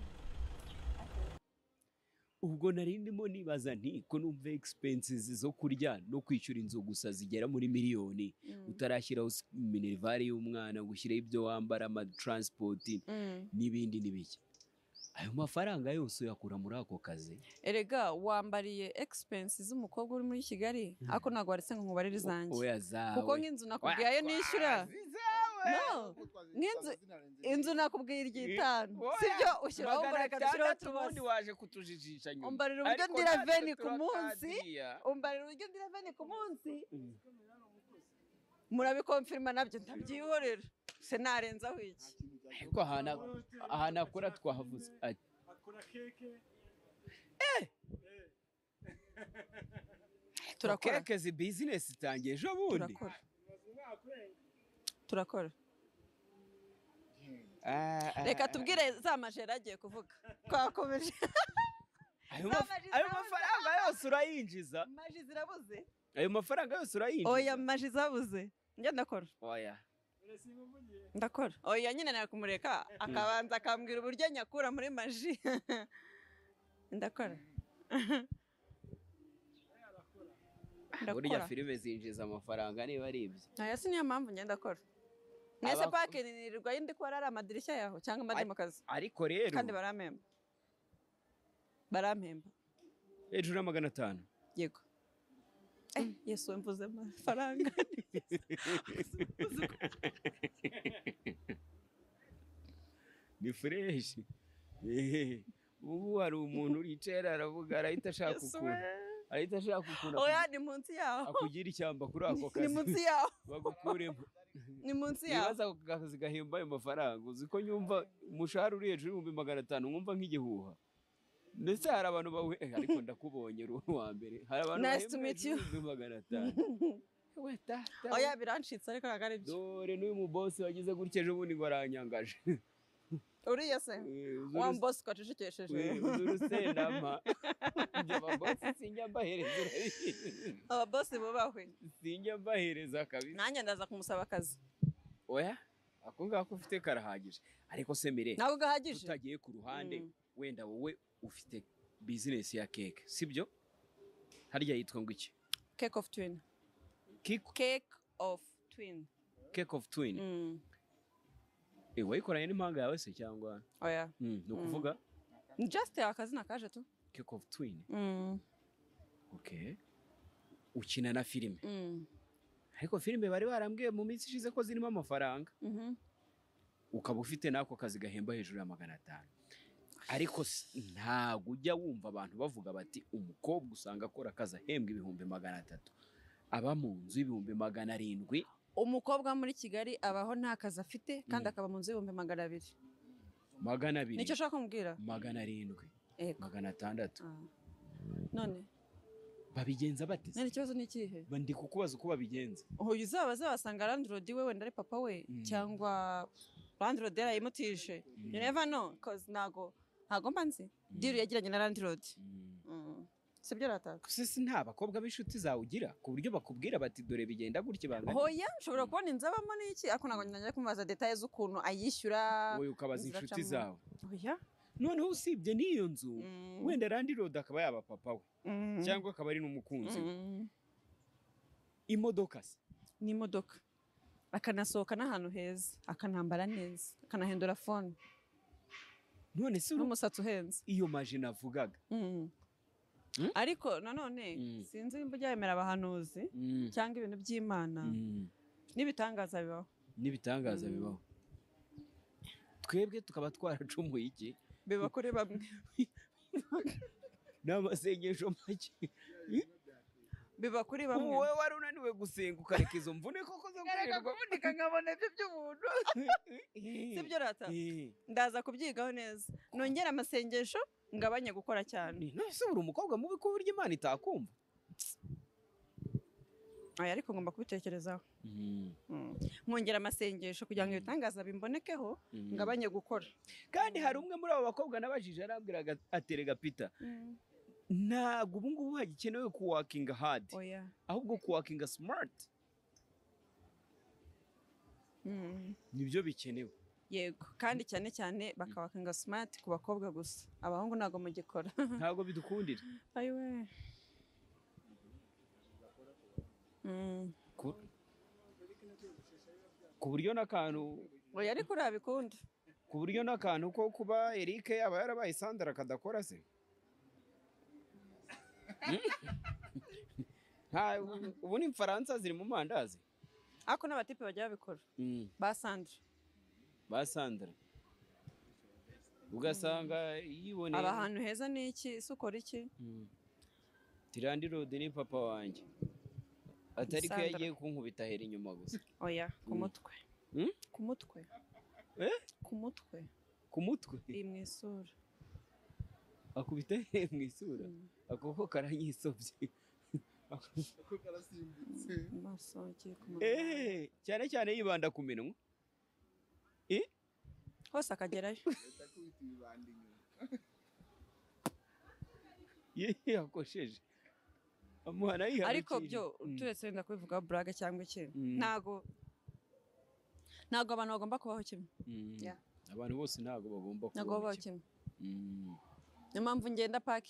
ubwo nari ndimo nibaza nti ko numva expenses zo kurya no kwishyura inzu gusa zigera muri miliyoni utarashyiraho minerivare y'umwana gushyiraho ibyo wambara ama transport n'ibindi n'ibiki ayo mafaranga yose uyakura muri ako kazi erega wambariye expenses z'umukobwa uri muri Kigali ariko ntabwo waretse ngo nkubarire izanjye kuko nk'inzu nakubwiye ayo nishyura no inzu nakubwiye iry'itanu sibyo ushyiraho umbarira dushyiraho tubundi waje kutujijisha nyuma umbarira uburyo ndira veni ku munsi umbarira uburyo ndira veni ku munsi murabikonfirma nabyo ndabyihorera se narenzaho iki ariko ahantu akora twahavuze akora keke turakora keke zi business itangiye ejo bundi turakora reka tubwire za majeri agiye kuvuga twakomeje ayo mafaranga yose urayinjiza maji zirabuze ayo mafaranga yose urayinjiza oya maji zabuze njye ndakora oya ndakora oya nyine nakumureka akabanza akambwira uburyo nyakura muri maji ndakora burya filime zinjiza amafaranga niba ari ibyo aya si niyo mpamvu ngenda ndakora mwese pake nirirwa yindi ko ari amadirishya yaho cyangwa amajye mu kazi ariko rero kandi barampemba hejuru ya 500 yego yesu mvuze amafaranga ni fresh ubu hari umuntu uricera aravuga arahita ashaka ukura oya ni munsi yaho akugira ishyamba kuri ako kazi ni munsi yaho bagukuremo ni munsi yaho nibaza ako kazi gahemba ayo mafaranga uzi ko nyumva umushahara uri hejuru y'500 nkumva nk'igihuha ndetse hari abantu bawe ariko ndakubonye wa mbere hari abantu bahemba 500 oya birancitse ariko ntabwo ari byo dore n'uyu mubosi wagize gutya ejo bundi ngo aranyangaje uriya se wa boss twacecekesheje urusendama njye ababosi sinjya mbahereza ababosi bubahwe sinjya mbahereza kabisa nanjye ndaza kumusaba akazi oya ako ngako ufite karahagije ariko se mire ntabwo gahagije tutagiye ku ruhande wenda wowe ufite business ya cake sibyo harya yitwa ngo iki cake of twin wayikoranye n'impanga yawe se cyangwa oya ni ukuvuga just akazina kaje tu cake of twin okay ukina na filime ariko filime bari barambwiye mu minsi ishize ko zirimo amafaranga ukaba ufite nako kazi gahemba hejuru ya 500 ariko ntabwo ujya wumva abantu bavuga bati umukobwa usanga akora akazi ahembwa 300 aba mu nzu 700 umukobwa muri Kigali abaho nta kazi afite kandi akaba mu nzu 200 nicyo ushaka kumubwira 700 600 none babigenza bate none ikibazo ni ikihe ndi kukubaza uko babigenza uyu uzabaza wasanga landlord we wenda ari papa we cyangwa landlord yarayimutije you never know cause ntago mbanzi deal yagiranye na landlord sibyo rataka sisi nta bakobwa b'inshuti zawe ugira ku buryo bakubwira bati dore bigenda gutya bangana hoya nshobora kubona inzabamo n'iki ako ntago njya kumubaza details z'ukuntu ayishyura wowe ukabaza inshuti zawe hoya noneho usibye n'iyo nzu wenda landlord akaba yaba papa we cyangwa akaba ari n'umukunzi we imodoka se ni imodoka akanasohoka n'ahantu heza akanambara neza akanahindura phone none se n'umusatsi uhenze iyo maji navugaga ariko nanone sinzi nimba byemera abahanuzi cyangwa ibintu by'Imana n'ibitangaza bibaho twebwe tukaba twaracumuye iki biba kuri bamwe n'amasengesho make biba kuri bamwe wowe wari unaniwe gusenga ukareka izo mvune koko zo ngareka kuvunika nkabona ibyo by'umuntu sibyo rata ndaza kubyigaho neza nongera amasengesho ngabanye gukora cyane nese uri umukobwa mubi ko burya Imana itakumva aya ariko ngomba kubitekerezaho nkongera amasengesho kugira ngo ibitangaza bimbonekeho ngabanye gukora kandi hari umwe muri abo bakobwa nabajije arambwiraga aterega Peter ntabwo ubu ngubu hagikenewe kuwakinga hard ahubwo kuwakinga smart nibyo bikenewe yego kandi cyane cyane bakawakinga smart ku bakobwa gusa abahungu ntabwo mugikora ntabwo bidukundira ayiwe ku buryo n'akantu oya ariko urabikunda ku buryo n'akantu ko kuba Eric yaba yarabaye Sandra akadakora se ubu ni Faransa ziri mu mandazi ako n'abatipe bajya babikora ba Sandra ugasanga yiboneye aba ahantu heza ni iki se ukora iki Tirandi Road ni papa wanjye atari ko yagiye kunkubita hera inyuma gusa oya ku mutwe ku mutwe ku mutwe ku mutwe mu isura akubita mu isura akoko karanyisobye ako karasimbutse cyane cyane yibanda ku minwa hose akagerayo yakosheje amuhana yihanukira ariko byo turetse wenda kubivugaho burage cyangwa iki ntago abantu bagomba kubaho kimwe abantu bose ntago bagomba kubaho kimwe niyo mpamvu ngenda paki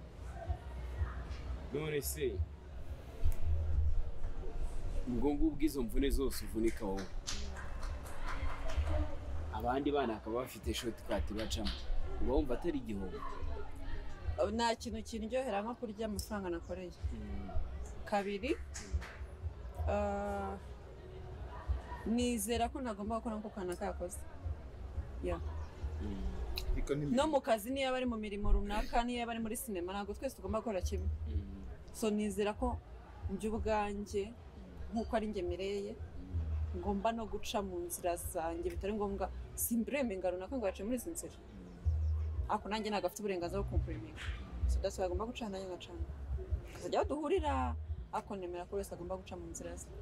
none se ubwo ngubwo izo mvune zose uvunika wowe abandi bana akaba bafite shortcut bacamo uba wumva atari igihombo nta kintu kindyohera nko kurya amafaranga nakoreye kabiri nizera ko ntagomba gukora nk'uko kana kakoze no mu kazi niyo bari mu mirimo runaka niyo bari muri sinema ntabwo twese tugomba gukora kimwe so nizera ko mu by'ubwanjye nk'uko ari njye mireye ngomba no guca mu nzira zanjye bitari ngombwa simburemenga runaka ngo yace muri izi nzira ako nanjye ntabwo afite uburenganzira bwo kumpuriminga so that's why agomba gucana nanjye ngacana tukazajya aho duhurira ako nemera ko wese agomba guca mu nzira ze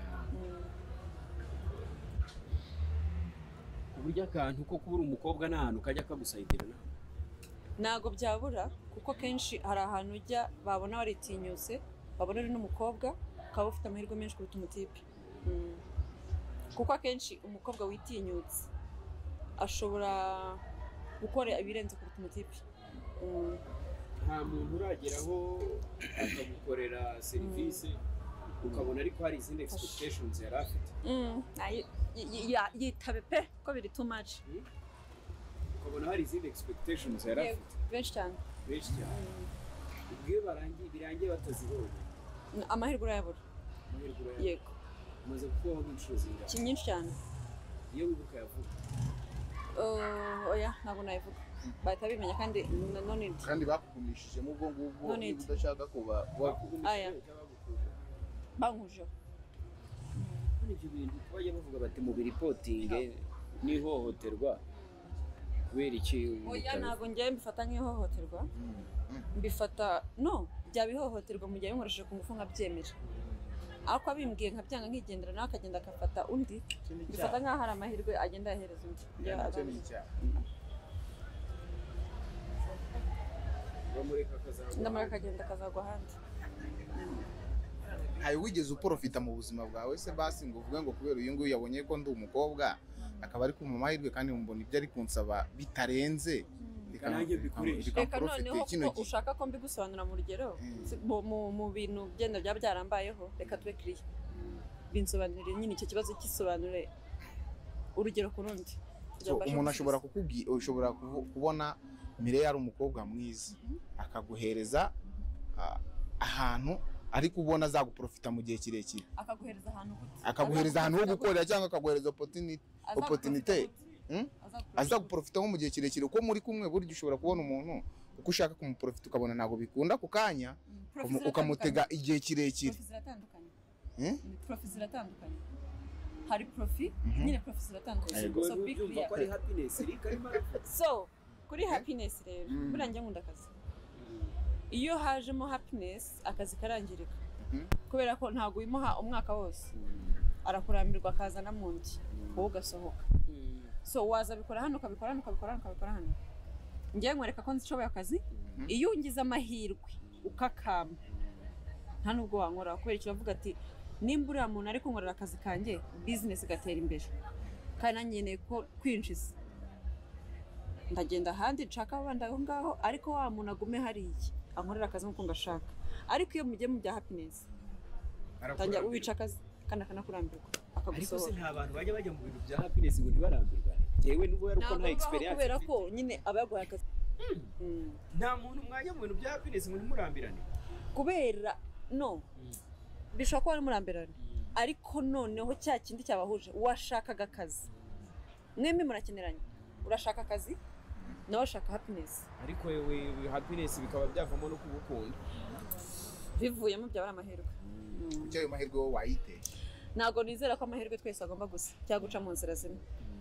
uburyo akantu ko kubura umukobwa n'ahantu kajya kagusayidira ntabwo byabura kuko kenshi hari ahantu ujya babona waritinyutse babona uri n'umukobwa ukaba ufite amahirwe menshi kuruta umutipe kuko akenshi umukobwa witinyutse ashobora gukora ibirenze kuruta umutipe nta muntu urageraho akagukorera serivisi ukabona ariko hari izindi expectations yari afite yitabe pe ko biri too much ukabona hari izindi expectations yari afite benshi cyane ubwiye birangiye batazibonye amahirwe urayabura yego umaze kubaho nk'inshuro zingahe nyinshi cyane iyo wibuka yavuga oya ntabwo nayivuga bahita bimenya kandi kandi bakugumishijemo ubwo ngubwo niba udashaka kuba bankujeho ibyo bintu bajya bavuga bati mu biripotinge n'ihohoterwa kubera iki oya ntabwo njyewe mbifata nk'ihohoterwa mbifata byaba ihohoterwa mu gihe binkoresheje ku ngufu nkabyemera ariko abimbwiye nkabyanga nkigendera nawe akagenda agafata undi mbifata nk'aho hari amahirwe agenda yahereza undi ndamureka akagenda akazagwa ahandi ntawe wigeze uporofita mu buzima bwawe se basi ngo uvuge ngo kubera uyu nguyu yabonye ko ndi umukobwa akaba ari kumpa amahirwe kandi mbona ibyo ari kunsaba bitarenze reka noneho ko ushaka ko mbigusobanura mu rugero mu bintu byenda byaba byarambayeho reka tube kiriya binsobanurire nyine icyo kibazo kisobanure urugero ku rundi umuntu ashobora kukubwira ushobora kubona Mireille ari umukobwa mwiza akaguhereza ahantu ariko ubona azaguprofita mu gihe kirekire akaguhereza ahantu ho gukorera cyangwa akaguhereza opportunity aza guprofitaho mu gihe kirekire uko muri kumwe burya ushobora kubona umuntu uko ushaka kumuprofita ukabona ntabwo bikunda ku kanya ukamutega igihe kirekire. Profi ziratandukanye, hari profi nyine profi ziratandukanye. So kuri happiness rero burangiye nkunda akazi, iyo hajemo happiness akazi karangirika kubera ko ntabwo uyimuha umwaka wose, arakurambirwa akazana mundi wowe ugasohoka. So waza bikora hano ukabikora hano ukabikora hano ukabikora hano. Ngiye nkwereka ko nzishoboye akazi, iyo ungize amahirwe ukakamba nta nubwo wankora kubera icyo bavuga ati nimba uriya muntu ari kunkorera akazi kanjye business igatera imbere kandi nanyeneye ko kwinjiza, ndagenda ahandi nshaka abandi aho ngaho, ariko wa muntu agume hariya ankorera akazi nk'uko ngashaka. Ariko iyo mugiye mu bya happiness tangira ubica akazi kandi akanakurambirwa ariko se nta bantu bajya mu bintu bya happiness ngo ntibarambirwa. Jewe nubo yari uko nta experience kubera ko nyine abayaguha akazi nta muntu mwajya mu bintu bya happiness ngo ntimurambirane kubera no bishobora kuba murambirane, ariko noneho cya kindi cyabahuje washakaga akazi mwembi murakeneranye, urashaka akazi nawe ashaka happiness, ariko wewe happiness bikaba byavamo no kubukunda bivuyemo byaba amahirwe. Icyo ayo mahirwe wowe wayiteye? Ntabwo nizera ko amahirwe twese agomba gusa cyangwa guca mu nzira zimwe.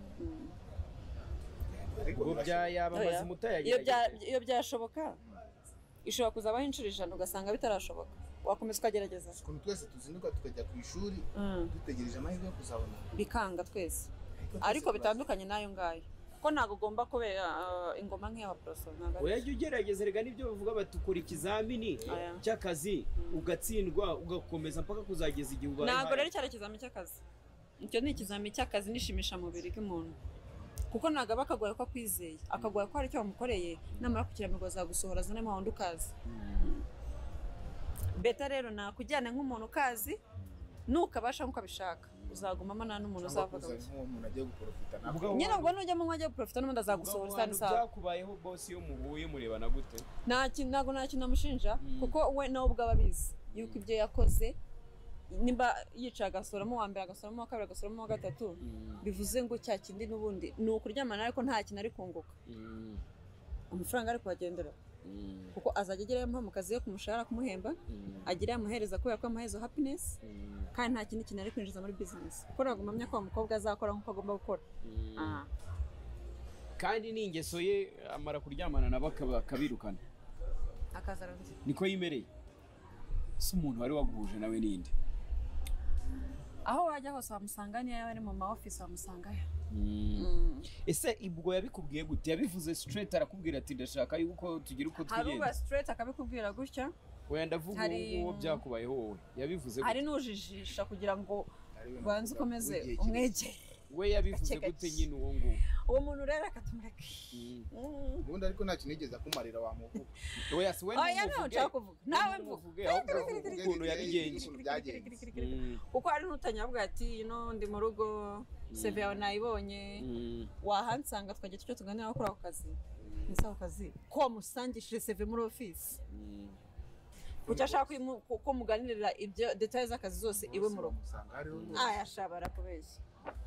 Ariko byayaba amazi mutayagerageza iyo byashoboka ishobora kuzabaho inshuro 100 ugasanga bitarashoboka, wakomeza ukagerageza. Ukuntu twese tuzinduka tukajya ku ishuri dutegereje amahirwe yo kuzabona bikanga twese, ariko bitandukanye nayo ngayo ko ntago ugomba kubera ingoma nk'iy'abaproso. Oyajya ugerageza rega nibyo bavuga batukora ikizamini cy'akazi ugatsindwa ugakomeza mpaka kuzageza igihe ubaye. Ntago rero cyari ikizamini cy'akazi, icyo ni ikizamini cy'akazi nishimisha mubiri k'umuntu, kuko ntago bakagoye ko akwizeye, akagoye ko hari icyo bamukoreye namara kukiramirwa zagusohora zane mahondu kazi. Beta rero nakujyana nk'umuntu kazi nukabasha nkuko abishaka uzagumamo nta n'umuntu uzavuga umuntu agiye guprofita nyine ubwo nujya mu mwajya guprofita n'umuntu azagusohora isani sawa. Byakubayeho boss yo muhuye murebana gute? Ntago namushinja kuko we nawe ubwo ababizi yuko ibyo yakoze nimba yica agasoramo wa mbere agasoramo wa kabiri agasoramo wa gatatu bivuze ngo cya kindi n'ubundi ni ukuryamana ariko nta kintu ari kunguka, amafaranga ari kubagendera kuko azajya agerayo mu kazi yo kumushahara kumuhemba agira yamuhereza kubera ko amahezo happiness kandi nta kindi kintu ari kwinjiza muri business kuko nagumamya ko umukobwa azakora nk'uko agomba gukora. Kandi n'ingeso ye amara kuryamana nabo akabirukana akazaranze niko yimereye. Si umuntu wari waguhuje nawe ninde? Aho wajya hose wamusanga, niyo yaba ari mu ma office wamusangayo. Ese ibwo yabikubwiye gute? Yabivuze straight arakubwira ati ndashaka yuko tugira uko twigenza? Haruba straight akabikubwira gutya. Oya ndavuga uwo byakubayeho wowe yabivuze gute? Hari nujijisha kugira ngo banze ukomeze umwegere. We yabivuze gute nyine uwo nguwo? Uwo muntu rero akatumureka. Ubundi ariko nta kinigeze akumarira wamuvuga. Oya si we n'umuvuge. Nawe mvuge. Ukuntu yabigenje. Kuko hari n'utanyavuga ati ndi mu rugo CV yawe nayibonye wahansanga twajya icyo tuganira gukora ako kazi. Ni sawa kazi ko musangishije CV muri office. Ucyashaka ko muganirira ibyo details z'akazi zose iwe mu rugo. Yashabara kubeshya.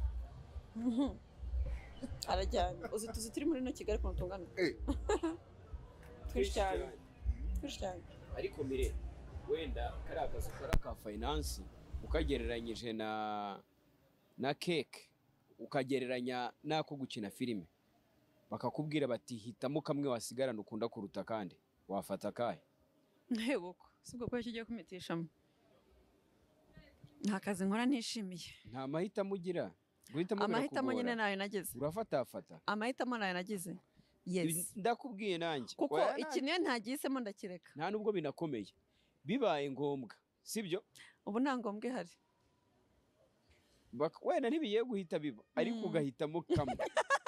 Arajyanye uzi tuzi turi muri no Kigali ko ntungana twishcyane ariko mire wenda kari akazi ukora ka finance ukagereranyije na cake ukagereranya nako gukina filime bakakubwira bati hitamo kamwe wasigarana ukunda kuruta kandi wafata kahe? Yego sibwo ko kigiye kumitishamo nta kazi nkora nishimiye. Nta mahitamo ugira? Amahitamo nyine nayo nagize. Urafatafata? Amahitamo nayo nagize. Yes. Ndakubwiye nanjye. Kuko ikintu ntagisemo ndakireka. Nta nubwo binakomeye. Bibaye ngombwa, sibyo? Ubu nta ngombwa ihari. Wenda ntibiye guhita biba, ariko ugahitamo kamwe.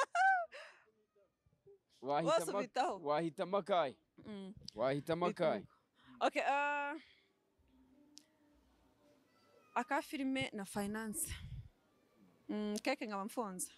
Wahitamo akahe? Wahitamo akahe? Okay, aka filime na finance. Keke nkaba mfunza.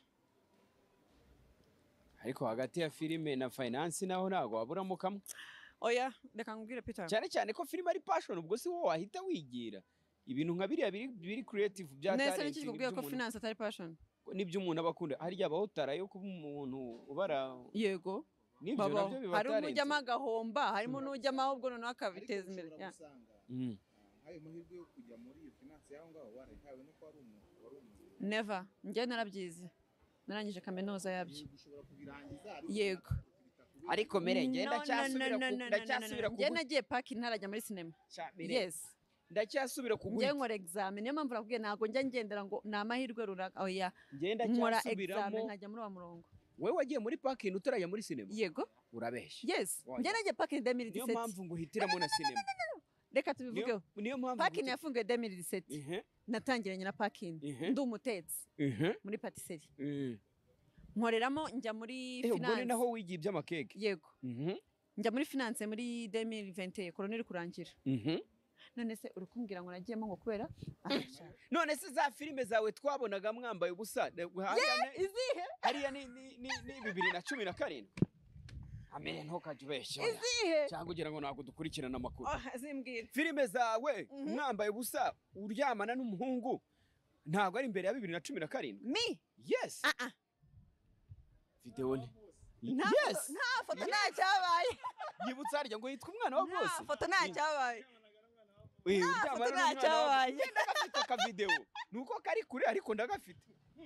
Ariko hagati ya filime na finance naho ntago waburamo kamwe. Oya reka ngubwire Peter. Cyane ko filime ari passion ubwo si wowe wahita wigira. Ibintu nka biriya biri creative bya talent. Nese nikikubwiye ko finance atari passion. nibyo umuntu aba akunda harya abaho tara yo kuba umuntu ubara yego nibyo nabyo biba hari n'ujyamo agahomba harimo n'ujyamo ahubwo noneho akabiteza imbere ayo mahirwe yo kujya muri iyo finance yaho ngaho warahawe no ko wari umuntu never njye narabyize narangije kaminuza yabyo ushobora kubirangiza yego ariko mere ndacyasubira njye nagiye paki ntarajya muri sinema yes ndacyasubira kugura njye nkora examen niyo mpamvu nakubwiye ntabwo njya ngendera ngo ni amahirwe runaka oya ngenda nkora cyasubiramo examen nkajya muri wa murongo wewe wagiye muri parking utarajya muri sinema yego urabeshya yes njye nagiye paki 2017 niyo mpamvu ngo uhitiramo na sinema reka tubivugeho niyo mpamvu parking yafunguye 2017 natangiranye na parking ndi umutetsi muri patisserie nkoreramo njya muri finance naho wigiye iby'amakeke yego njya muri finance muri 2020 korona iri kurangira none se uri kumbwira ngo nagiyemo ngo kubera none se za filime zawe twabonaga mwambaye ubusa izihe hariya ni 2017 amenye ntukajya ubeshya izihe cyangwa ugira ngo ntabwo dukurikirana amakuru zimbwira filime zawe mwambaye ubusa uryamana n'umuhungu ntabwo ari imbere ya 2017 me yes video ni yes nta foto nta cyabaye yibutsa harya ngo yitwa umwana wa boss nta foto nta cyabaye uryamana nta cyabaye ndagafite aka video nuko kari kure ariko ndagafite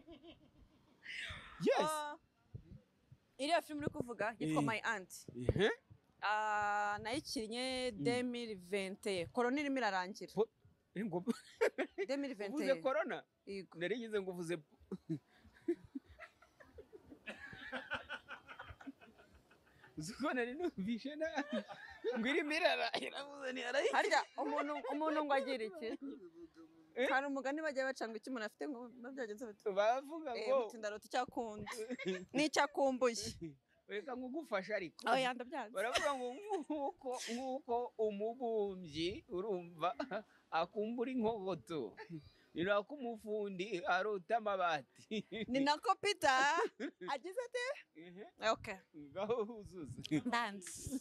yes iriya filime uri kuvuga yitwa My Aunt nayikinnye 2020 korona irimo irarangira 2020 uvuze korona yego narigize ngo uvuze uzikona rino bishena ngiri mirara iravuze ni arayi harya umuntu ngo agira iki hari umugani bajya bacanga icyo umuntu afite ngo nabyagenze bito bavuga ngo mutindarota icyakunda n'icyakumbuye reka nkugufasha ariko oya ndabyanze baravuga ngo nk'uko umubumbyi urumva akumbura inkogoto ni nako umufundi arota amabati ni nako Peter agize ate okay ngaho huzuza dance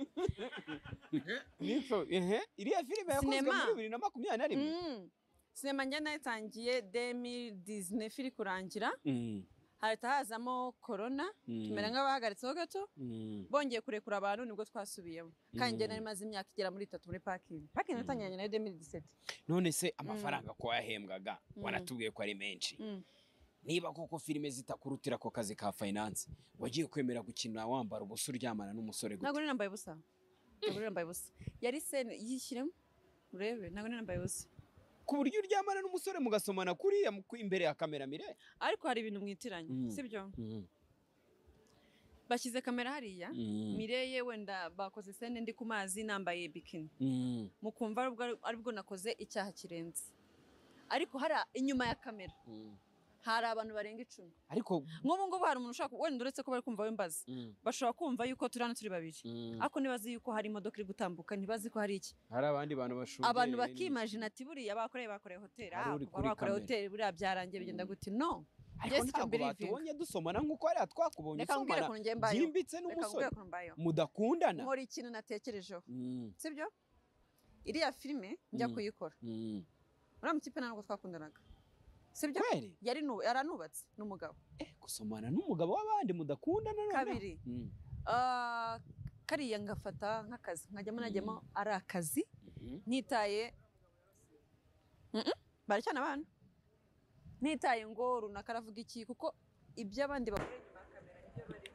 niko iriya filime yakozwe muri 2021 sinema njye nayitangiye 2019 iri kurangira hahita hazamo korona tumera nk'abahagaritseho gato bongeye kurekura abantu nibwo twasubiyemo kandi njye nari maze imyaka igera muri 3 muri parking natangiranye nayo 2017 none se amafaranga ko yahembwaga wanatubwiye ko ari menshi niba koko filime zitakurutira ko kazi ka finance wagiye kwemera gukina wambara ubusa uryamana n'umusore gute ntabwo nambaye ubusa yari scene yishyiremo urebe ntabwo nambaye ubusa ku buryo uryamana n'umusore mugasomana kuriya imbere ya kamera mire ariko hari ibintu mwitiranye sibyo bashyize kamera hariya mireye wenda bakoze scene ndi ku mazi nambaye bikini mukumva aribwo nakoze icyaha kirenze ariko hari inyuma ya kamera hari abantu barenga 10 ariko nk'ubu ngubu hari umuntu ushaka wenda uretse ko bari kumva wembaza bashobora kumva yuko turi hano turi babiri ariko nibazi yuko hari imodoka iri gutambuka ntibazi ko hari iki hari abandi bantu bashungereye abantu bakimagine ati buriya bakoreye hoteli bakoreye hoteli buriya byarangiye bigenda gute no ariko ntabwo batubonye dusomana nk'uko hariya twakubonye usomana byimbitse n'umusore mudakundana nkora ikintu natekerejeho sibyo iriya filime njya kuyikora uriya mutipe ntabwo twakundanaga sibyo yaranubatse n'umugabo gusomana n'umugabo w'abandi mudakundana none kabiri kariya ngafata nk'akazi nkajyamo najyamo ari akazi ntitaye baracyana abana ntitaye ngo runaka aravuga iki kuko iby'abandi bakora inyuma ya kamera nibyo bari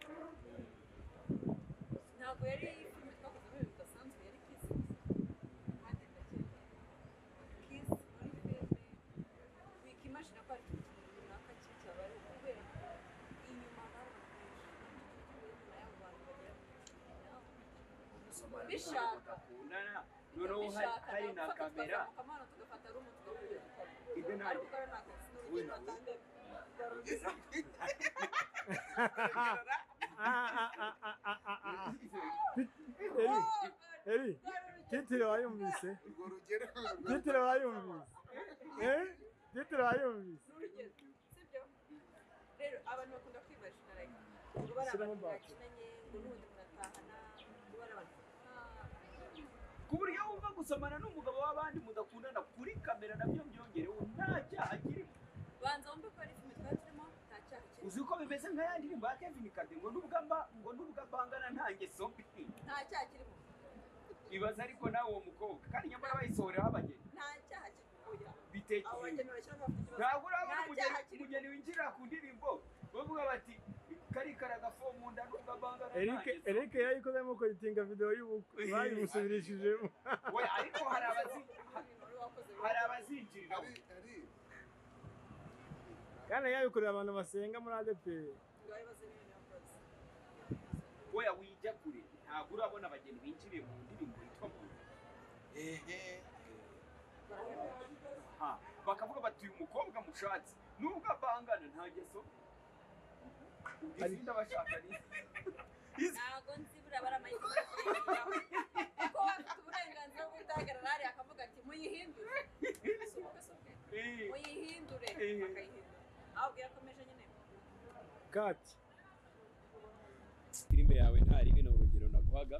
ntabwo yari filime twakoze muri bidasanzwe yari kisi kandi ndakeka kisi muri filime wikimagina ko ari ikintu runaka kibi cyabaye kubera inyuma hari abantu bishaka noneho hari na kamera tugafata rumu tugakurira ibyo ntabwo Eri, titire wayumvise? Titire wayumvise? Titire wayumvise? sibyo rero abantu bakunda kwibashira like ngo barabakinanye ngo n'ubundi muratahana ngo barabantu ku buryo wumva gusomana n'umugabo w'abandi mudakundana kuri kamera nabyo byongerewe nta cyaha kirimo banza wumve ko ari filime twari turimo uzi ko bimeze nka ya ndirimbo ya Kevin Kade ngo nubwo mbangana nta ngeso mbi nta cyaha kirimo ibaza ariko nawe uwo mukobwa kandi nyamara bayisohoreho abageni nta cyaha kirimo bitekeye abageni bashyiramo bafite ikibazo ntabwo urabona umugeni winjira ku ndirimbo bavuga bati kari karagafo mu nda nubwo mbangana nta ngeso Eric yayikozemo ko itinga video y'ubukwe bayimusubirishijemo ariko hari abazinjirira kandi yabikorera abantu basenga muri ADEPR oya wijya kure ntabwo urabona abageni binjiriye mu ndirimbo yitwa Muntu bakavuga bati uyu mukobwa mushatse nubwo abangana nta ngeso izinda bashaka ntabwo nzi buriya bari amahitamo kuko bafite uburenganzira bwo guhagarara hariya akavuga ati muyihindure muyihindure bakayihindura ahubwo yakomeje nyine Kati filime yawe ntari bino urugero naguhaga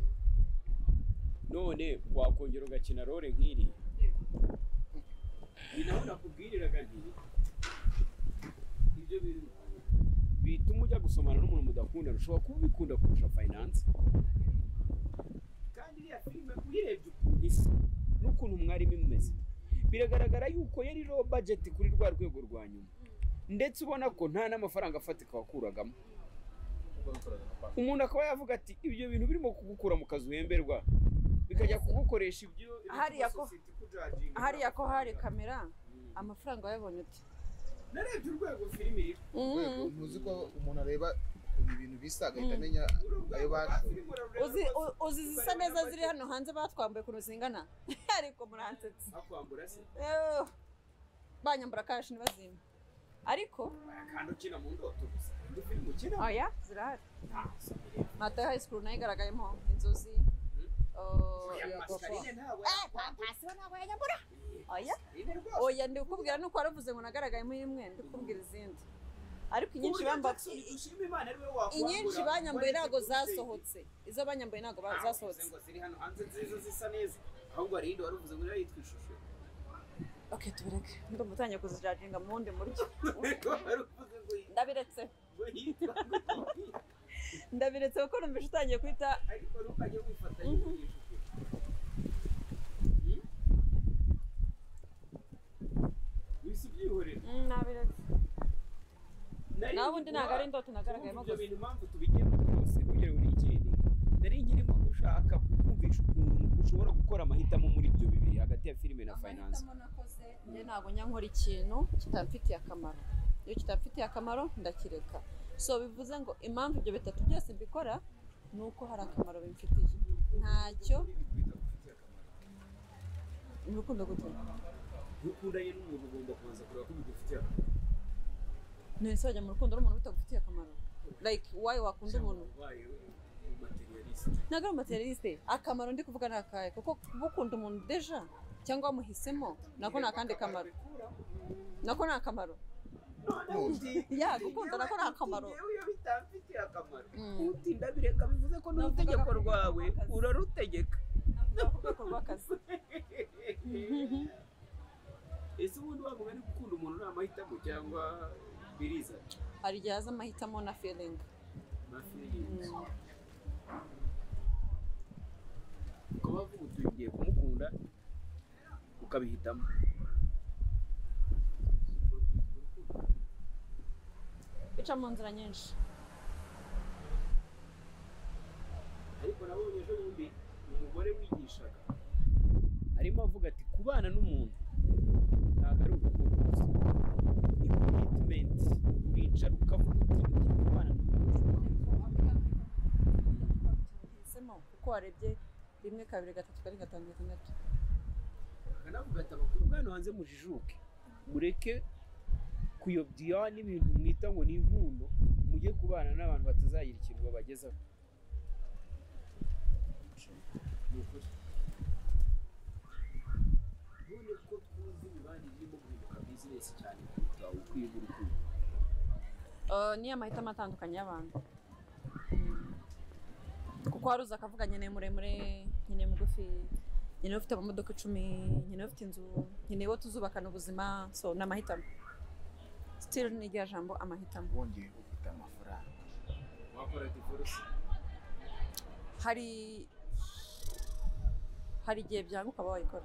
none wakongera ugakina role nk'iri ni naho nakubwiriraga nti ibyo bintu bituma ujya gusomana n'umuntu mudakunda ushobora kuba ubikunda kurusha finance kandi iriya filime uyirebye ukuntu isa n'ukuntu mwari mumeze biragaragara yuko yari low budget kuri rwa rwego rwa nyuma ndetse ubona ko nta n'amafaranga afatika wakuragamo umuntu akaba yavuga ati ibyo bintu birimo kugukura mu kazi uhemberwa bikajya kugukoresha ibyo hariya ko hari kamera amafaranga wayabonye ute narebye urwego filime iri ntuzi ko umuntu areba ibintu bisa agahita amenya ayo bashoye uzi zisa neza ziri hano hanze batwambaye ukuntu zingana ariko muransetse akwambura se banyambura kashi ntibazime ariko kandi ukina mu ndoto gusa indi filime ukina oya zirahari Mata High School nayo igaragayemo inzozi oya ndi kukubwira nuko waravuze ngo nagaragayemo imwe ndi kukubwira izindi ariko inyinshi banyambaye ntabwo zasohotse izo banyambaye ntabwo zasohotse ngo ziri hano hanze nziza zisa neza ahubwo hari indi waruvuze ngo yitwa ishusho okay tubireke ndumva utangiye kuzijajinga mu wundi muryo ndabiretse ndabiretse kuko numvise utangiye kwita ariko ntukajye wifatanya n'ishusho wisi byihorera nabiretse nawe ubundi ntabwo ari indoto nagaragayemo gusa ibyo bintu impamvu tubigenda byose ntugire buri ikindi nari nkirimo ushaka kukumvisha ukuntu ushobora gukora amahitamo muri ibyo bibiri hagati ya filime na finance njye ntabwo njya nkora ikintu kitamfitiye akamaro iyo kitamfitiye akamaro ndakireka so bivuze ngo impamvu ibyo bitatu byose mbikora ni uko hari akamaro bimfitiye ntacyo ni urukundo gute ukundanye n'umuntu ugomba kubanza kureba ko bigufitiye akamaro ntese wajya mu rukundo n'umuntu bitagufitiye akamaro like why wakunda umuntu ntabwo ari materialiste akamaro ndi kuvuga ni akahe kuko gukunda umuntu deja cyangwa wamuhisemo nako ni akandi kamaro nako ni akamaro ya gukunda nako ni akamaro iyo bitamfitiye akamaro utinda bireka bivuze ko n'urutegeko rwawe urarutegeka urwego rw'akazi ese ubundi wavuga ni gukunda umuntu ni amahitamo cyangwa biriza hari igihe haza amahitamo na feeling ukaba wavuga uti ugiye kumukunda ukabihitamo bica mu nzira nyinshi ariko nabonye ejo bundi umugore wigishaga arimo avuga ati kubana n'umuntu ntabwo ari urukundo gusa ni commitment wicara ukavuga uti ngiye kubana hisemo kuko warebye rimwe kabiri gatatu kane gatanu gatandatu akanavuga ati abakuru bwano hanze mujijuke mureke kuyobya n'ibintu mwita ngo ni inkundo mujye kubana n'abantu batazagira ikintu babagezaho none ko tuzi imibanire irimo guhinduka bizinesi cyane kuruta ukwiga urukundo ni amahitamo atandukanye y'abantu kuko wari uzi akavuga nkeneye muremure nkeneye mugufi nkeneye ufite amamodoka 10 nkeneye ufite inzu nkeneye uwo tuzubakana ubuzima so ni amahitamo still ni rya jambo amahitamo. wongeye ufite amafaranga wakora divorce hari igihe byanga ukaba wayikora.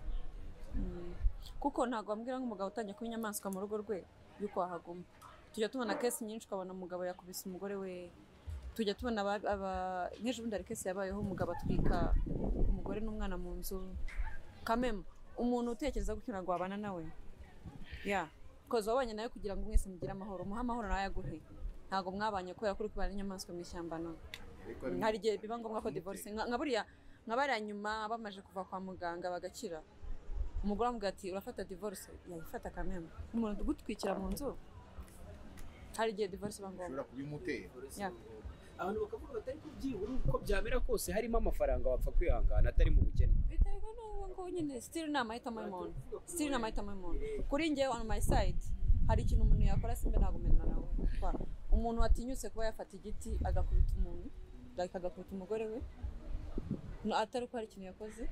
Kuko ntabwo wambwira nk'umugabo utangiye kuba inyamaswa mu rugo rwe yuko wahaguma. Tujya tubona kesi nyinshi ukabona umugabo yakubise umugore we, tujya tubona nk'ejo bundi hari kesi yabayeho umugabo atwika umugore n'umwana mu nzu. Kameme umuntu utekereza gukina ngo wabana nawe koze wabanye nawe kugira ngo mwese mugire amahoro, umuha amahoro nawe yaguhe. Ntabwo mwabanye kubera ko uri kubana n'inyamaswa mu ishyamba no. Hari igihe biba ngombwa ko divorce nka buriya nyuma bamaje kuva kwa muganga bagakira, umugore amubwira ati urafata divorce, yayifata kameme. Umuntu ugutwikira mu nzu hari igihe divorce iba ngombwa. ushobora kubimutera abantu bakavuga batari kubyibura uko byamera kose harimo amafaranga wapfa kwihangana atari mu bukene. Biterwa n'uwo ngo nyine still ni amahitamo y'umuntu. Kuri njye on my side hari ikintu umuntu yakora simbe nagumena nawe. Umuntu watinyutse kuba yafata igiti agakubita umuntu, agakubita umugore we, atari ko hari ikintu yakoze.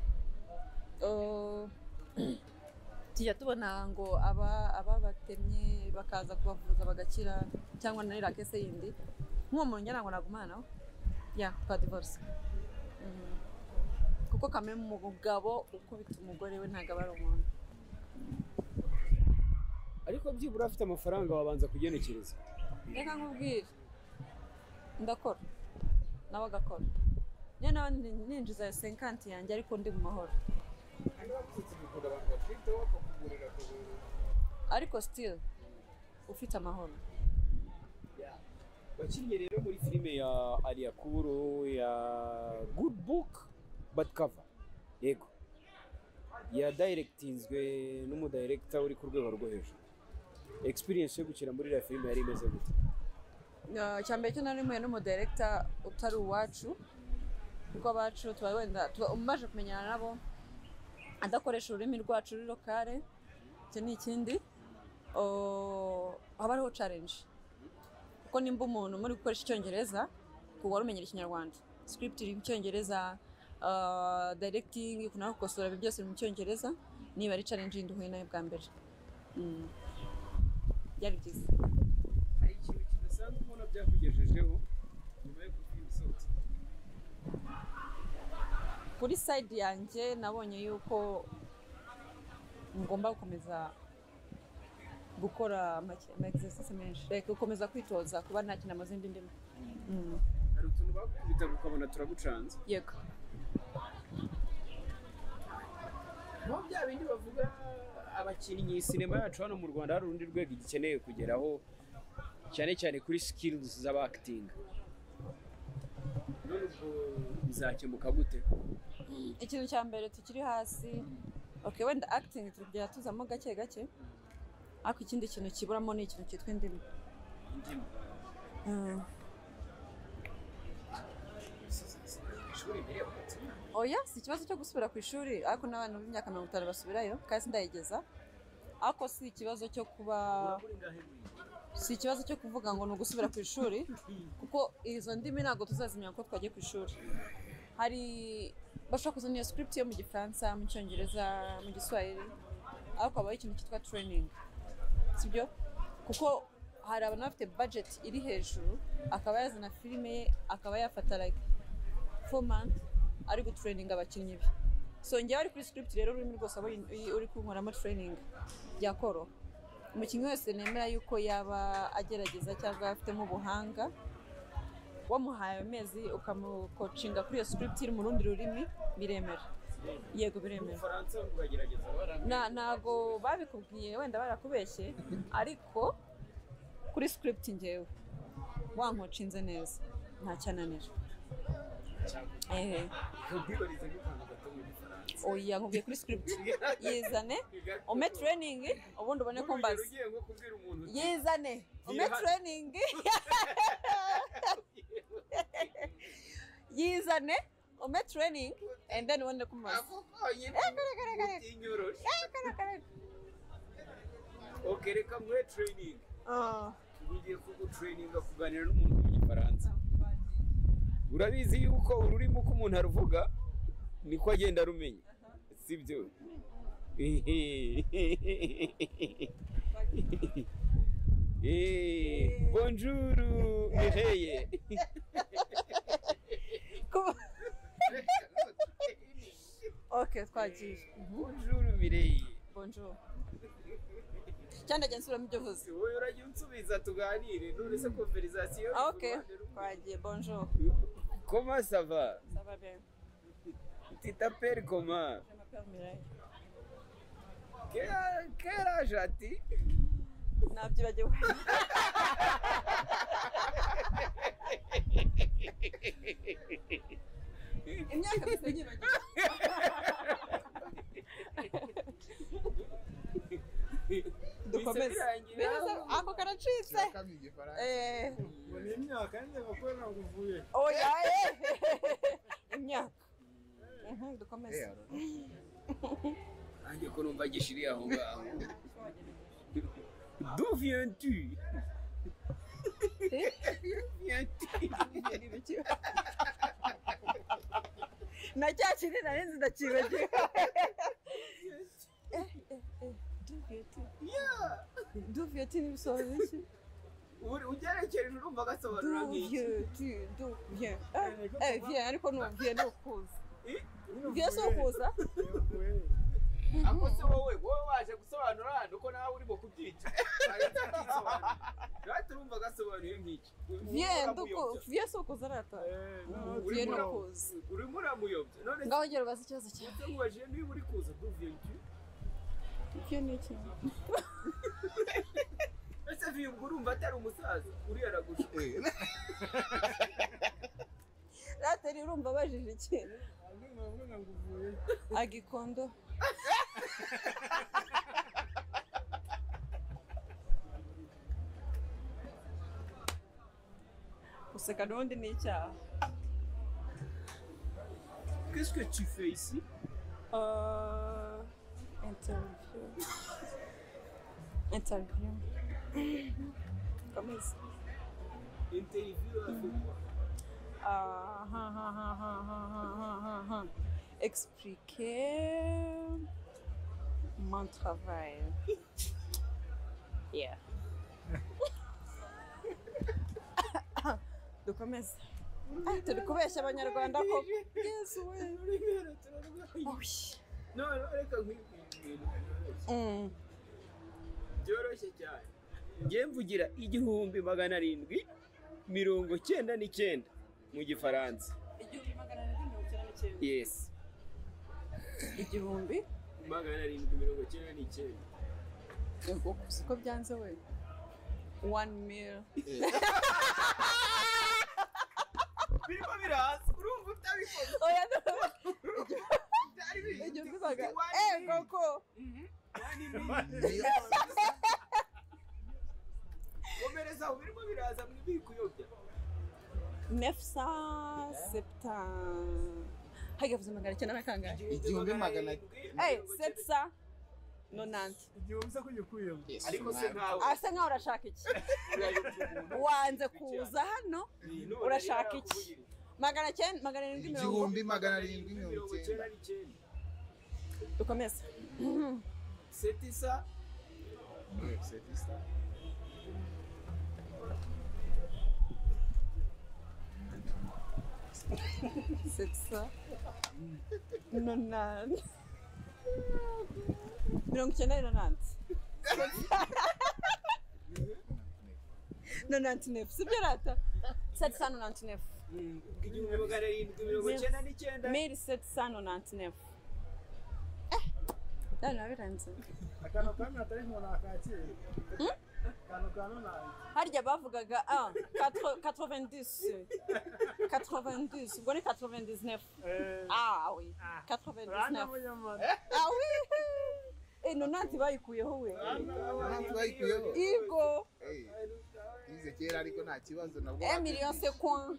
Tujya tubona ngo ababatemye bakaza kubavuza bagakira, cyangwa na iriya kese yindi nk'uwo muntu njye ntabwo nagumana nawe kwa divorce. Kuko kameme umugabo ukubita umugore we ntabwo aba ari umuntu. Ariko byibura afite amafaranga wabanza kugenekereza. Reka nkubwire ndakora nawe agakora, njye nawe ninjiza 50 yanjye ariko ndi mu mahoro. Ariko still ufite amahoro. Wakinnye rero muri filime ya Aliyakuru ya Good Book Bad Cover. Yego. Ya directinzwe n'umudirector uri ku rwego rwo hejuru. Experience yo gukina muri iriya filime yari imeze gute? Cyambere cyo nari muye n'umudirector utari uwacu, kuko abacu tuba wenda umaje kumenyana nabo adakoresha ururimi rwacu ruri lokale. Cyo ni ikindi haba hariho challenge, kuko nimba umuntu muri gukoresha icyongereza kuko warumenyera ikinyarwanda, script iri mu cyongereza, directing kuna gukosora byose mu cyongereza, niba ari challenge nduhuye nayo bwa mbere. Yari byiza. Hari ikintu kidasanzwe ubona byakugejejeho nyuma yo kubisoza? Kuri side yanjye nabonye yuko ngomba gukomeza gukora exercise menshi, gukomeza kwitoza kuba nakina mu zindi ndimi. Hari utuntu bakubita ukabona turagucanze? Yego. Mo bya bindi bavuga abakinnyi sinema yacu hano mu Rwanda hari urundi rwego igikeneye kugeraho, cyane cyane kuri skills z'abacting. None ubwo bizakemuka gute? Ikintu cya mbere tukiri hasi, okay, wenda acting tujya tuzamo gake gake, ariko ikindi kintu kiburamo ni ikintu cyitwa indimi. Oya, si ikibazo cyo gusubira ku ishuri, ariko n'abantu b'imyaka 50 basubirayo kandi sindayigeza. Ariko si ikibazo cyo kuba, si ikibazo cyo kuvuga ngo ni ugusubira ku ishuri, kuko izo ndimi ntabwo tuzazimenya ko twagiye ku ishuri. Hari bashaka kuzana iyo script yo mu Gifaransa, mu Cyongereza, mu Giswahili, ariko habaho ikintu cyitwa training, sibyo? Kuko hari abantu bafite budget iri hejuru, akaba yazana filime ye, akaba yafata like 4 months ari gutraining abakinnyi be. So njyewe ari kuri script rero ururimi rwose uri kunkoramo training byakoro. Umukinnyi wese nemera yuko yaba agerageza cyangwa afitemo ubuhanga, wamuhaye amezi ukamukocinga kuri iyo script iri mu rundi rurimi, biremera. Yego biremera. Faransa uragerageza ntago babikubwiye wenda barakubeshye, ariko kuri script njyewe wankocinze neza nta cyananira. Oya nkubwiye kuri script yizane ume training ubundi ubone ko mbaza yizane ume training yizane ume training and then ubone ko mbaza. Okay, reka mwe training. Ugiye kugu training kuganira n'umuntu mu Gifaransa. Urabizi yuko ururimi uko umuntu aruvuga niko agenda rumenya, sibyo? Bonjour Mireille. Ok, twagiye. Bonjour Mireille. Bonjour. Cyane njya nsubiramo ibyo uvuze. Wowe urajya unsubiza tuganire none se conversation. Ok, twagiye. Bonjour. Comment ça va? Ça va bien. Tu t'appelles comment? Je m'appelle Mireille. Quel âge as-tu? Nabyibagiwe. Imyaka mfite nyibagiwe. Dukomeze. Ako karacitse. ngo ni imyaka njye bakorera ngo uvuye Oya imyaka. Dukomeze. Nanjye ko numva gishiriye aho ngaho. D'où viens-tu? Na cya kintu nari nzi ndakibagiwe. D'où viens-tu n'ibisobanuro iki? Ugerekereje urumva agasobanura nk'iki? D'où viens? Viens ariko viens ni ukuza. Viens si ukuza? Ako se wowe waje gusobanura hano uko nawe urimo kubyica. Rata urumva agasobanuye nk'iki? Viens si ukuza rata. Viens ni ukuza. Urimo uramuyobya. None Ngaho ngera ubaza ikibazo cyawe. se ngubajije niba uri kuza d'où viens-tu? Viens ni iki? Ese viye ubwo urumva atari umusaza uri yaragusha. Rata rero urumva abajije ikintu. ngo uvuye Agikondo. Guseka n'ubundi ni icyaha. Qu'est-ce que tu fais ici? Interview. Komeza. Interview avec moi. Expliquer mon travail. Yeah. Dukomeze. Turi kubeshya abanyarwanda ko Yesu we. No, reka nk'ibintu byoroshye cyane. Ngiye mvugira 1799 mu gifaransa. 1799. Yes. 1799. Yego siko byanze we. 1,000,000. Birimo biraza urumva utabikoze. Oya igihumbi magana. Koko. Komereza birimo biraza mwibikuyobya. 970. Hagiye magana cyenda na kangahe? 1790. 790. igihumbi se kugikuye Ariko se nkawe Asa nkaho urashaka iki? Wanze kuza hano urashaka iki? 1790. Dukomeze. Setisa. Setsa. Nonante. 1990. 99. Sibyo rata? 799. 1799. Dana biranze. akantu kamwe atari ngo nakakire akantu kamwe nawe Harya bavugaga 90. 90. Ubwo ni 99. Oui. 99. Nonante bayikuyeho we. Igo. Ize kera ariko nta kibazo nabwo. 1 million c'est quoi?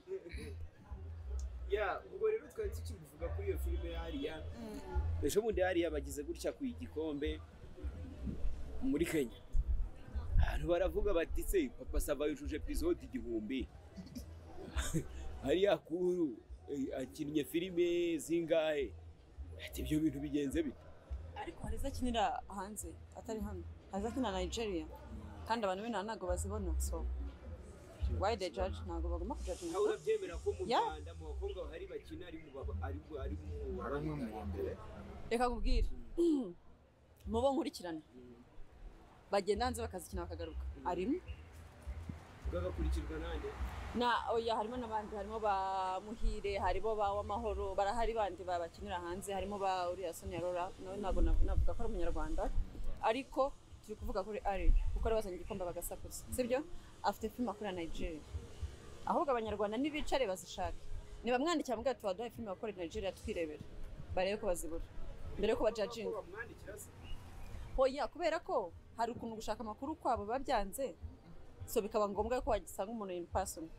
Ya, ubwo rero twari tukivuga kuri iyo filime hariya. Ejo bundi hariya bagize gutya ku igikombe muri Kenya. Abantu baravuga bati se Papa Sava yujuje episode 1000. Hariya kuru akinnye filime zingahe? Ati ibyo bintu bigenze bite? Ariko hariza kinira hanze atari hano. Hariza kina Nigeria. kandi abantu b'inaha ntabwo bazibona so why they judge ntabwo bagomba kujudge nawe urabyemera ko mu Yeah. Rwanda mu bakobwa bahari bakina ari mu ari umwe mu wa mbere reka nkubwire mu bo nkurikirana bagenda hanze bakazikina bakagaruka arimo bwagakurikirwa nande oya harimo n'abandi harimo ba Muhire harimo ba Wamahoro barahari bandi babakinira hanze harimo ba uriya Sonia Rora nawe ntabwo navuga ko ari umunyarwanda ariko turi kuvuga kuri ari kuko ari bazanye igikombe bagasakuza sibyo afite filime akorera Nigeria ahubwo abanyarwanda n'ibicare bazishaka niba mwandikira mbwa tubaduhaye filime akorera Nigeria twirebera barebe ko bazibura mbere ko bajudging oya kubera ko hari ukuntu gushaka amakuru kwabo babyanze so bikaba ngombwa ko wagisanga umuntu in person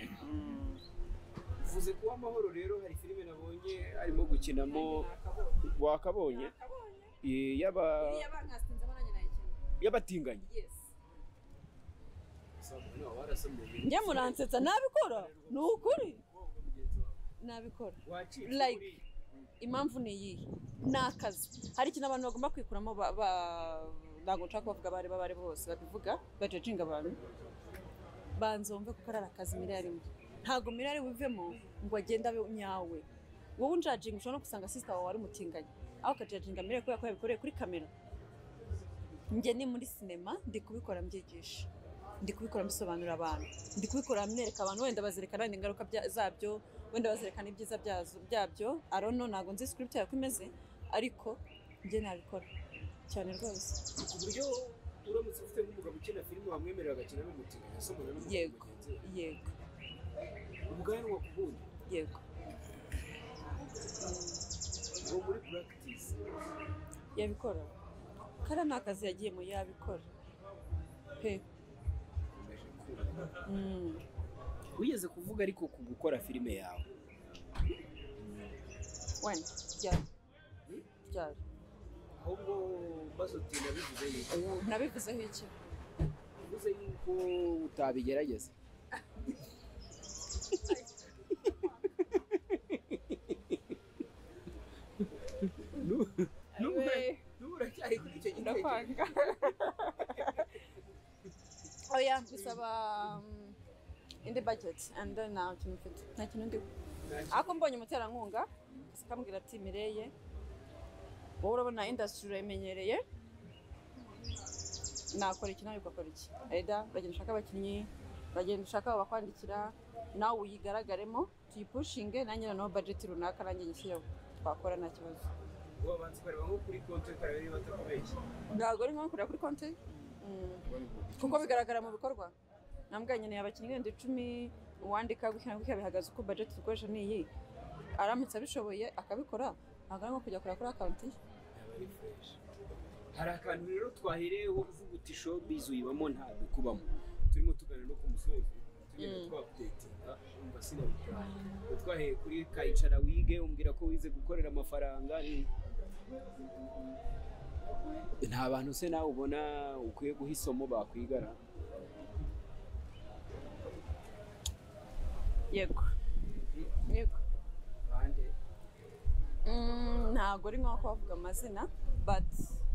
uvuze ko Amahoro rero hari filime nabonye arimo gukinamo wakabonye y'abatinganyi njye muransetsa nabikora ni ukuri nabikora like impamvu ni iyihe ni akazi hari ikintu abantu bagomba kwikuramo ntabwo nshaka kubavuga abo ari bo bose babivuga bajajinga abantu banza wumve kuko ari akazi miliyari imwe ntabwo miliyari wivemo ngo agende abe nyawe wowe unjajinga ushobora no gusanga sister wawe ari umutinganyi aho ukajajinga miliyari kubera ko yabikoreye kuri kamera njye ni muri sinema ndi kubikora mbyigisha ndi kubikora mbisobanurira abantu ndi kubikora mwereka abantu wenda bazerekana ingaruka zabyo wenda bazerekana ibyiza byabyo arono ntabwo nzi script yako imeze ariko njye nabikora cyane rwose ku buryo uramutse ufite nk'umugabo ukina filime wamwemerera agakina n'umutinganyi asomana yego yego ubwanwa ku bundi yego ngo muri practice yabikora kara ni akazi yagiyemo yabikora pe wigeze kuvuga ariko ku gukora filime yawe wenda ryari ahubwo basote nabivuze yuko nabivuzeho iki uvuze yuko utabigerageza n'uracyari kuri icyo ndakwanga oya bisaba indi budget and then now nta kintu ndi ako mbonye umuterankunga akambwira ati Mireye wowe urabona industry urayimenyereye nakora iki nawe ugakora iki eda bagenda ushaka abakinnyi bagenda ushaka bakwandikira nawe uyigaragaremo tuyipushinge nanjye noneho budget runaka nanjye nyishyireho twakora nta kibazo wabanza ukareba nko kuri konti ukareba niba batakubeshya ntabwo ari nko kureba kuri konti kuko bigaragara mu bikorwa nambwa nkeneye abakinnyi wenda 10 uwandika gukina bihagaze uko budget dukoresha ni iyi aramutse abishoboye akabikora ntabwo ari nko kujya kuri akawunti hari akantu rero twahereyeho uvuga uti showbiz uyibamo ntabwo kubamo turimo tuganira no ku musozi tugenda twakudetinga umva sinabitaye twaheye kuri kayicara wige umbwira ko wize gukorera amafaranga nta bantu se nawe ubona ukwiye guha isomo bakwigara yego yego bande ntabwo ari nko kuvuga amazina but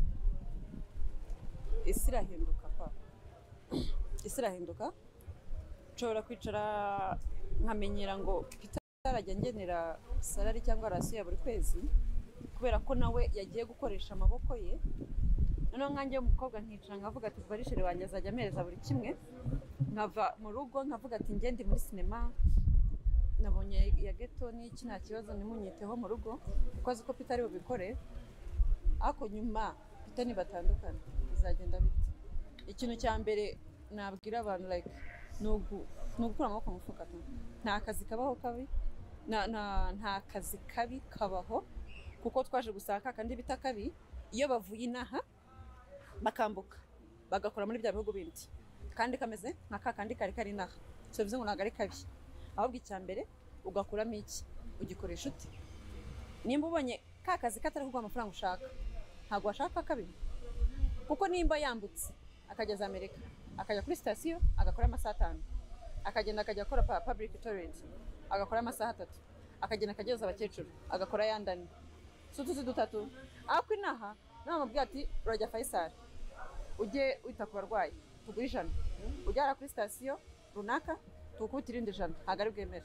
isi irahinduka isi irahinduka nshobora kwicara nkamenyera ngo Peter arajya ngenera salari cyangwa rasiyo ya buri kwezi kubera ko nawe yagiye gukoresha amaboko ye noneho nkanjye umukobwa nkicara nkavuga ati barishire wanjye azajya amereza buri kimwe nkava mu rugo nkavuga ati ngende muri sinema nabonye ya geto n'iki nta kibazo nimunyiteho mu rugo kuko azi ko Peter ari bubikore ariko nyuma Peter nibatandukana bizagenda bite ikintu cya mbere nabwira abantu like nugukura amaboko mu mufuka nta kazi kabaho kabi nta kazi kabi kabaho kuko twaje gusaka kandi bita kabi iyo bavuye inaha bakambuka bagakora muri bya bihugu bindi kandi kameze nka kandi kari inaha so bivuze ngo ntabwo ari kabi ahubwo icya mbere ugakuramo iki ugikoresha ute nimba ubonye ka kazi katari kuguha amafaranga ushaka ntabwo washaka kabi kuko nimba yambutse akageza Amerika akajya kuri sitasiyo agakora amasaha 5 akagenda akajya akora public toilet agakora amasaha 3 akagenda akageza abakecuru agakora yandani tutuzi dutatu ariko inaha namubwira ati urajya Faisal ujye wita ku barwayi tuguhe 100 ujyana kuri sitasiyo runaka tukubitira irindi 100 ntabwo ari bwemere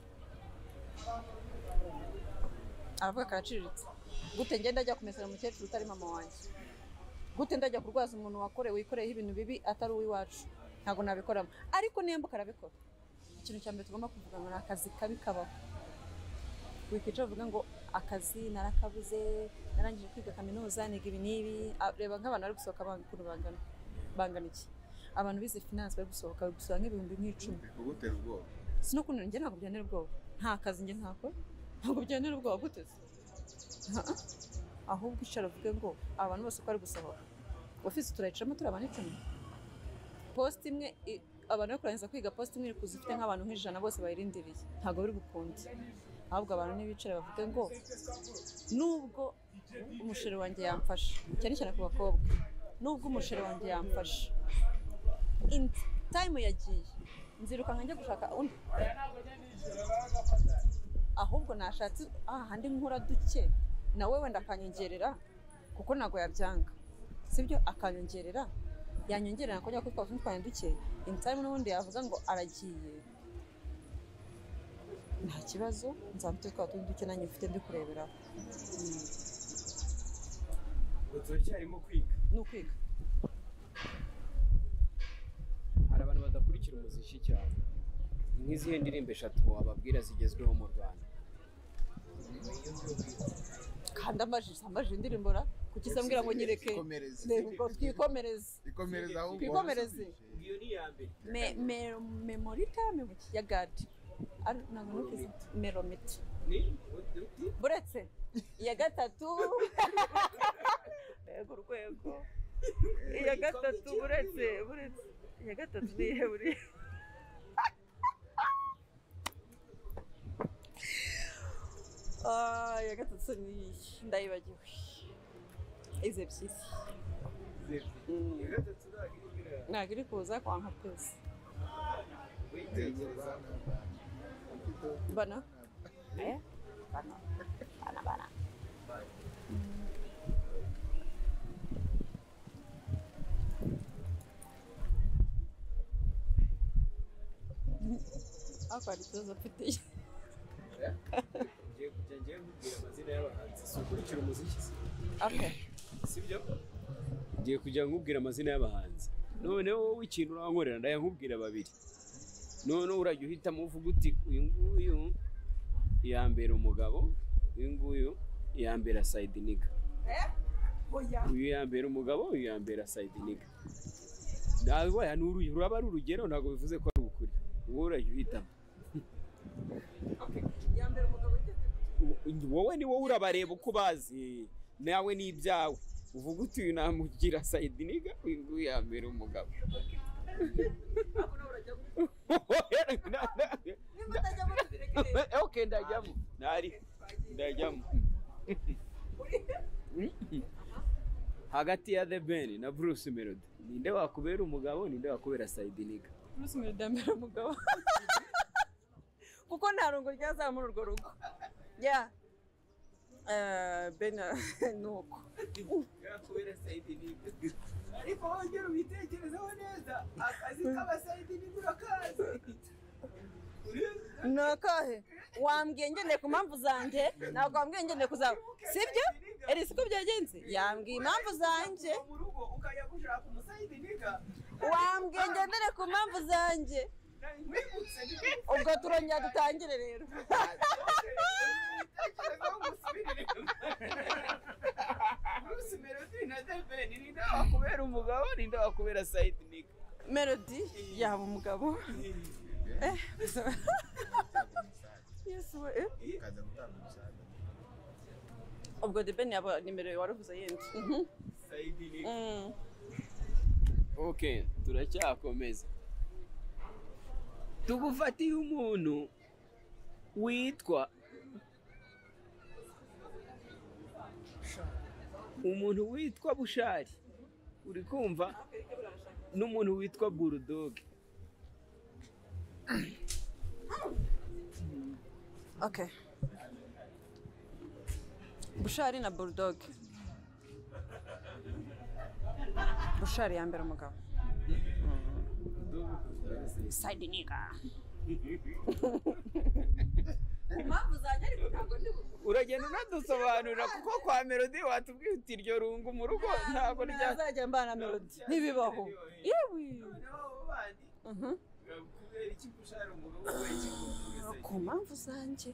aravuga karaciriritse gute ngenda ajya kumesera umukecuru utari mama wanjye gute ndajya kurwaza umuntu wikoreyeho ibintu bibi atari uw'iwacu ntabwo nabikoramo ariko nimba karabikora ikintu cya mbere tugomba kuvuga ngo ni akazi kabi kabaho wikicara uvuga ngo akazi narakabuze narangije kwiga kaminuza niga ibi n'ibi reba nk'abantu bari gusohoka ukuntu bangana iki abantu bize finance bari gusohoka bari gusura nk'ibihumbi nk'icumi kugutera ubwoba sinokunda njye ntabwo byantera ubwoba nta kazi njye ntabwo byantera ubwoba guteze ahubwo icara uvuge ngo abantu bose uko bari gusohoka ofisi turayicamo turi abantu 10 post imwe abantu bari kurangiza kwiga post imwe iri kuza ifite nk'abantu nk'ijana bose bayirindiriye ntabwo biri bukunde ahubwo abantu nibicara bavuge ngo nubwo umusheri wanjye yamfasha cyane cyane ku bakobwa nubwo umusheri wanjye yamfasha in time yagiye nziruka njya gushaka undi ahubwo nashatse handi nkura duke nawe wenda akanyongerera kuko nago yabyanga sibyo akanyongerera yanyongerera kujya kuri twavuze twanye duke in time n'ubundi yavuga ngo aragiye nta kibazo nzamute twa tundi duke nanjye mfite ndi kurebera turacyarimo kwiga no kwiga hari abantu badakurikira umuziki cyane nk'izihe ndirimbo 3 wababwira zigezweho mu Rwanda kandi amajije indirimbo ra kuki se mbwira ngo nyireke twikomereze iyo ni ya mbere memorita ya gadi ntabwo nukize meromiti buretse iya gatatu yego urwego iya gatatu buretse iya gatatu nihe buri iya gatatu ni ndayibagiwe izi ebyiri ntabwo iri kuza kwa nka twese bana ako ari ikibazo mfite ngiye kubwira amazina y'abahanzi si ukurikira umuziki sibyo ngiye kujya nkubwira amazina y'abahanzi noneho wowe ikintu urankorera ndayankubwira babiri noneho urajya uhitamo uvuga uti uyu nguyu yambera umugabo uyu nguyu yambera side nigga uyu yambera umugabo uyu yambera side nigga nawe waya uraba ari urugero ntabwo bivuze ko ari ukuri wowe urajya uhitamo yambera umugabo wowe ni wowe urabareba uko bazi nawe ni ibyawe uvuga uti uyu namugira side nigga uyu nguyu yambera umugabo okay ndajyamo ndajyamo hagati ya The Ben na Bruce Melody ninde wakubera umugabo ninde wakubera side nigga Bruce Melody yambera umugabo kuko nta rungo ryazamura urwo rugo ya Ben nuko yakubera side nigga ariko wongera ubitekerezaho neza akazi k'abasayidi nigga urakazi nakahe wambwiye ngendeye ku mpamvu zanjye ntabwo wambwiye ngendeye ku zawe sibyo eri siko byagenze yambwiye impamvu zanjye mu rugo ukajya gushaka umusayidi nigga wambwiye ngendere ku mpamvu zanjye ubwo turongera dutangire rero Bruce Melody na The Ben ninde wakubera umugabo ninde wakubera side nigga Melody yaba umugabo yes we kaza gutanga umusaruro ubwo The Ben yaba nimero waruvuze yindi side nigga okay turacyakomeza tugufatiye umuntu witwa Bushari uri kumva n'umuntu witwa Bulldog okay Bushari na Bulldog Bushari yambera umugabo side nigga impamvu zanjye ariko ntabwo ndi uragenda unadusobanurira kuko kwa Melody watubwiye uti iryo rungu mu rugo ntabwo ryazajya mbana Melody ntibibaho yewe ku mpamvu zanjye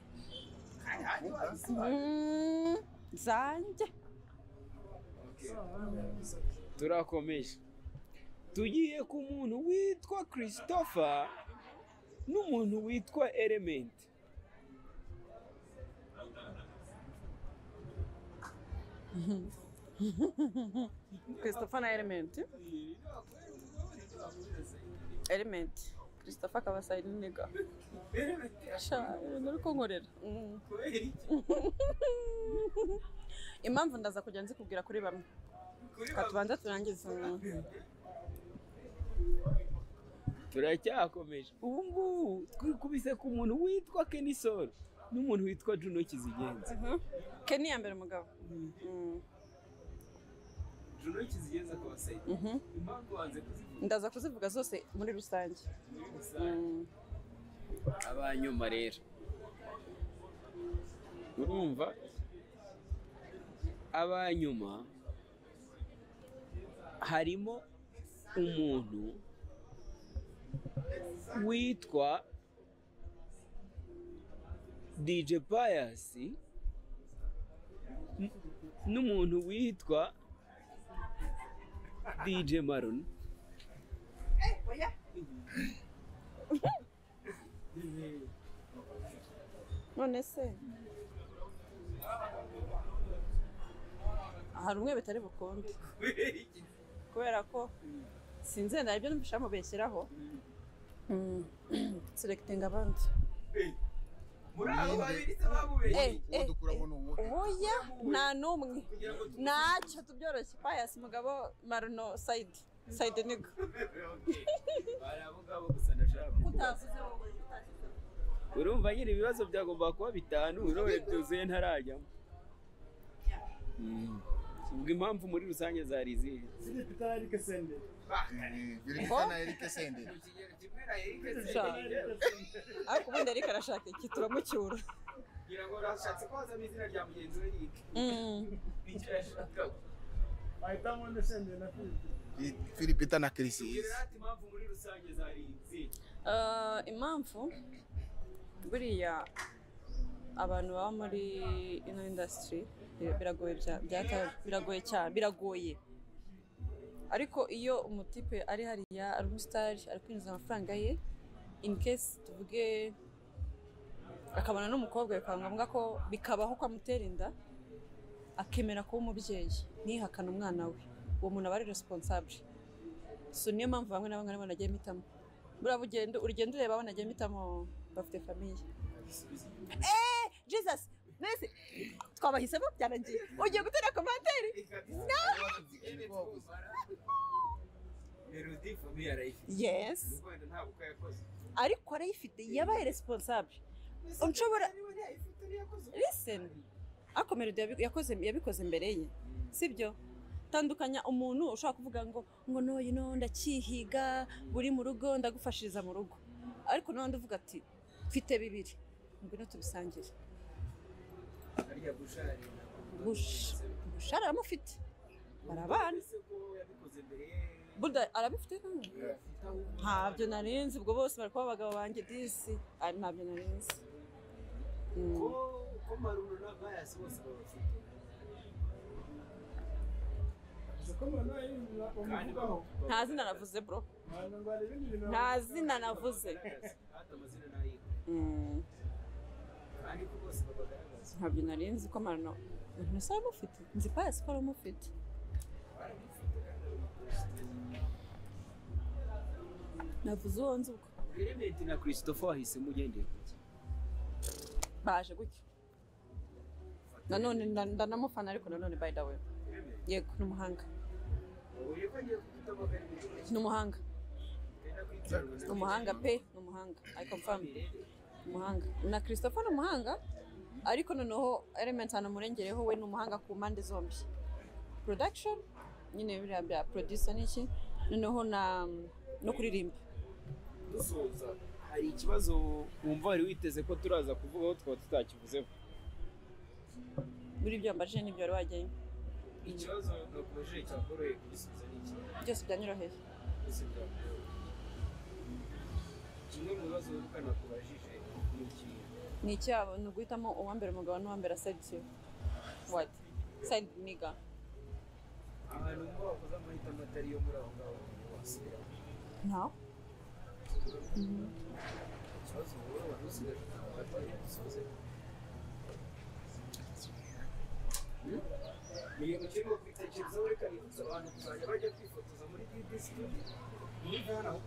zanjye turakomeje tugiye ku muntu witwa Christopher n'umuntu witwa Element. Christopher na Element Christopher akaba side nigga nari ko nkorera impamvu ndaza kujya nzikubwira kuri bamwe katubanza turangiza turacyakomeje ubu ngubu twikubise ku muntu witwa Kenisol n'umuntu witwa Juno Kizigenza. Kenny ya mbere mugabo Juno Kizigenza akaba side impamvu wanze kuzivuga ndaza kuzivuga zose muri rusange abanyuma rero urumva abanyuma harimo umuntu witwa DJ Pius n'umuntu witwa DJ Maron. none se hari umwe bitari bukunde kubera ko sinzenda ibyo numvisha mubeshyiraho selecting abandi muri abo babiri se babubeshye dukuramo n'uwo oya nta n'umwe ntacyo tubyoroshye Pius mugabo Maruno side nigga barabugabo gusa ndashaka utavuze wowe urumva nyine ibibazo byagomba kuba bitanu uroye byuzuye ntarajyamo ubwo impamvu muri rusange zari izihe Philipita na Eric Senderi ariko ubundi Eric arashaka iki turamucyura ngira ngo rashatse koza izina rya mugenzi we Eric nicyo yashakaga ahitamo na Senderi na Philipita na Chris. impamvu muri rusange zari izihe impamvu buriya abantu baba muri ino industry biragoye ariko iyo umutipe ari hariya ari umustar ari kwinjiza amafaranga ye in case tuvuge akabona n'umukobwa bikaba ngombwa ko bikabaho ko amutera inda akemera kuba umubyeyi ntihakana umwana we uwo muntu aba ari responsable so niyo mpamvu bamwe na bamwe banagiye mitamo buriya urugendo ureba banagiye mitamo bafite famille Jesus nese twabahisemo byarangiye ugiye gutera commentaire Melody famille arayifite yes Rwanda nta buka yakoze ariko arayifite yabaye responsable unshobora listen ako Melody yabikoze mbere ye sibyo tandukanya umuntu ushaka kuvuga ngo no ndakihiga buri mu rugo ndagufashiriza mu rugo ariko nandi uvuga ati mfite bibiri ngwino tubisangire ariya bushara aramufite barabana buda arabifite ntabyo narinzi ubwo bose bari kuba abagabo banjye disi ari ntabyo narinzi ko Maruno na Pius bose babafite nta zina navuze bro nta zina navuze ntabyo narinzi ko Maruno ntuse aramufite nzi Pius ko aramufite navuze uwo nzi ubwo Element na Christopher wahisemo ugendeye kuki baje gutyo nanone ndanamufana ariko nanone by the way yego n'umuhanga n'umuhanga n'umuhanga pe n'umuhanga I confirm n'umuhanga na Christopher n'umuhanga ariko noneho Element anamurengereho we n'umuhanga ku mpande zombi production nyine biriya bya producer n'iki noneho no kuririmba dusoza hari ikibazo wumva wari witeze ko turaza kuvugaho twaba tutakivuzeho? muri ibyo mbajije n'ibyo wari wajyayo Ikibazo nakubajije cyakoroheye kugisubiza ni iki? byose byanyoroheye. Kimwe mu bibazo wibuka nakubajije ni iki? Ni icyabo ni uguhitamo uwambere umugabo n'uwambere side chick. What? Side nigga. Ahantu mba wakoze amahitamo atari yo muri aho ngaho wasubira. No. Ikibazo wowe wari usigaje atari gusubiza. Ni ibintu kirimo kwitekerezaho, reka nibutse abantu kuzajya bajya kwifotoza muri DD Studio. Muri Ghana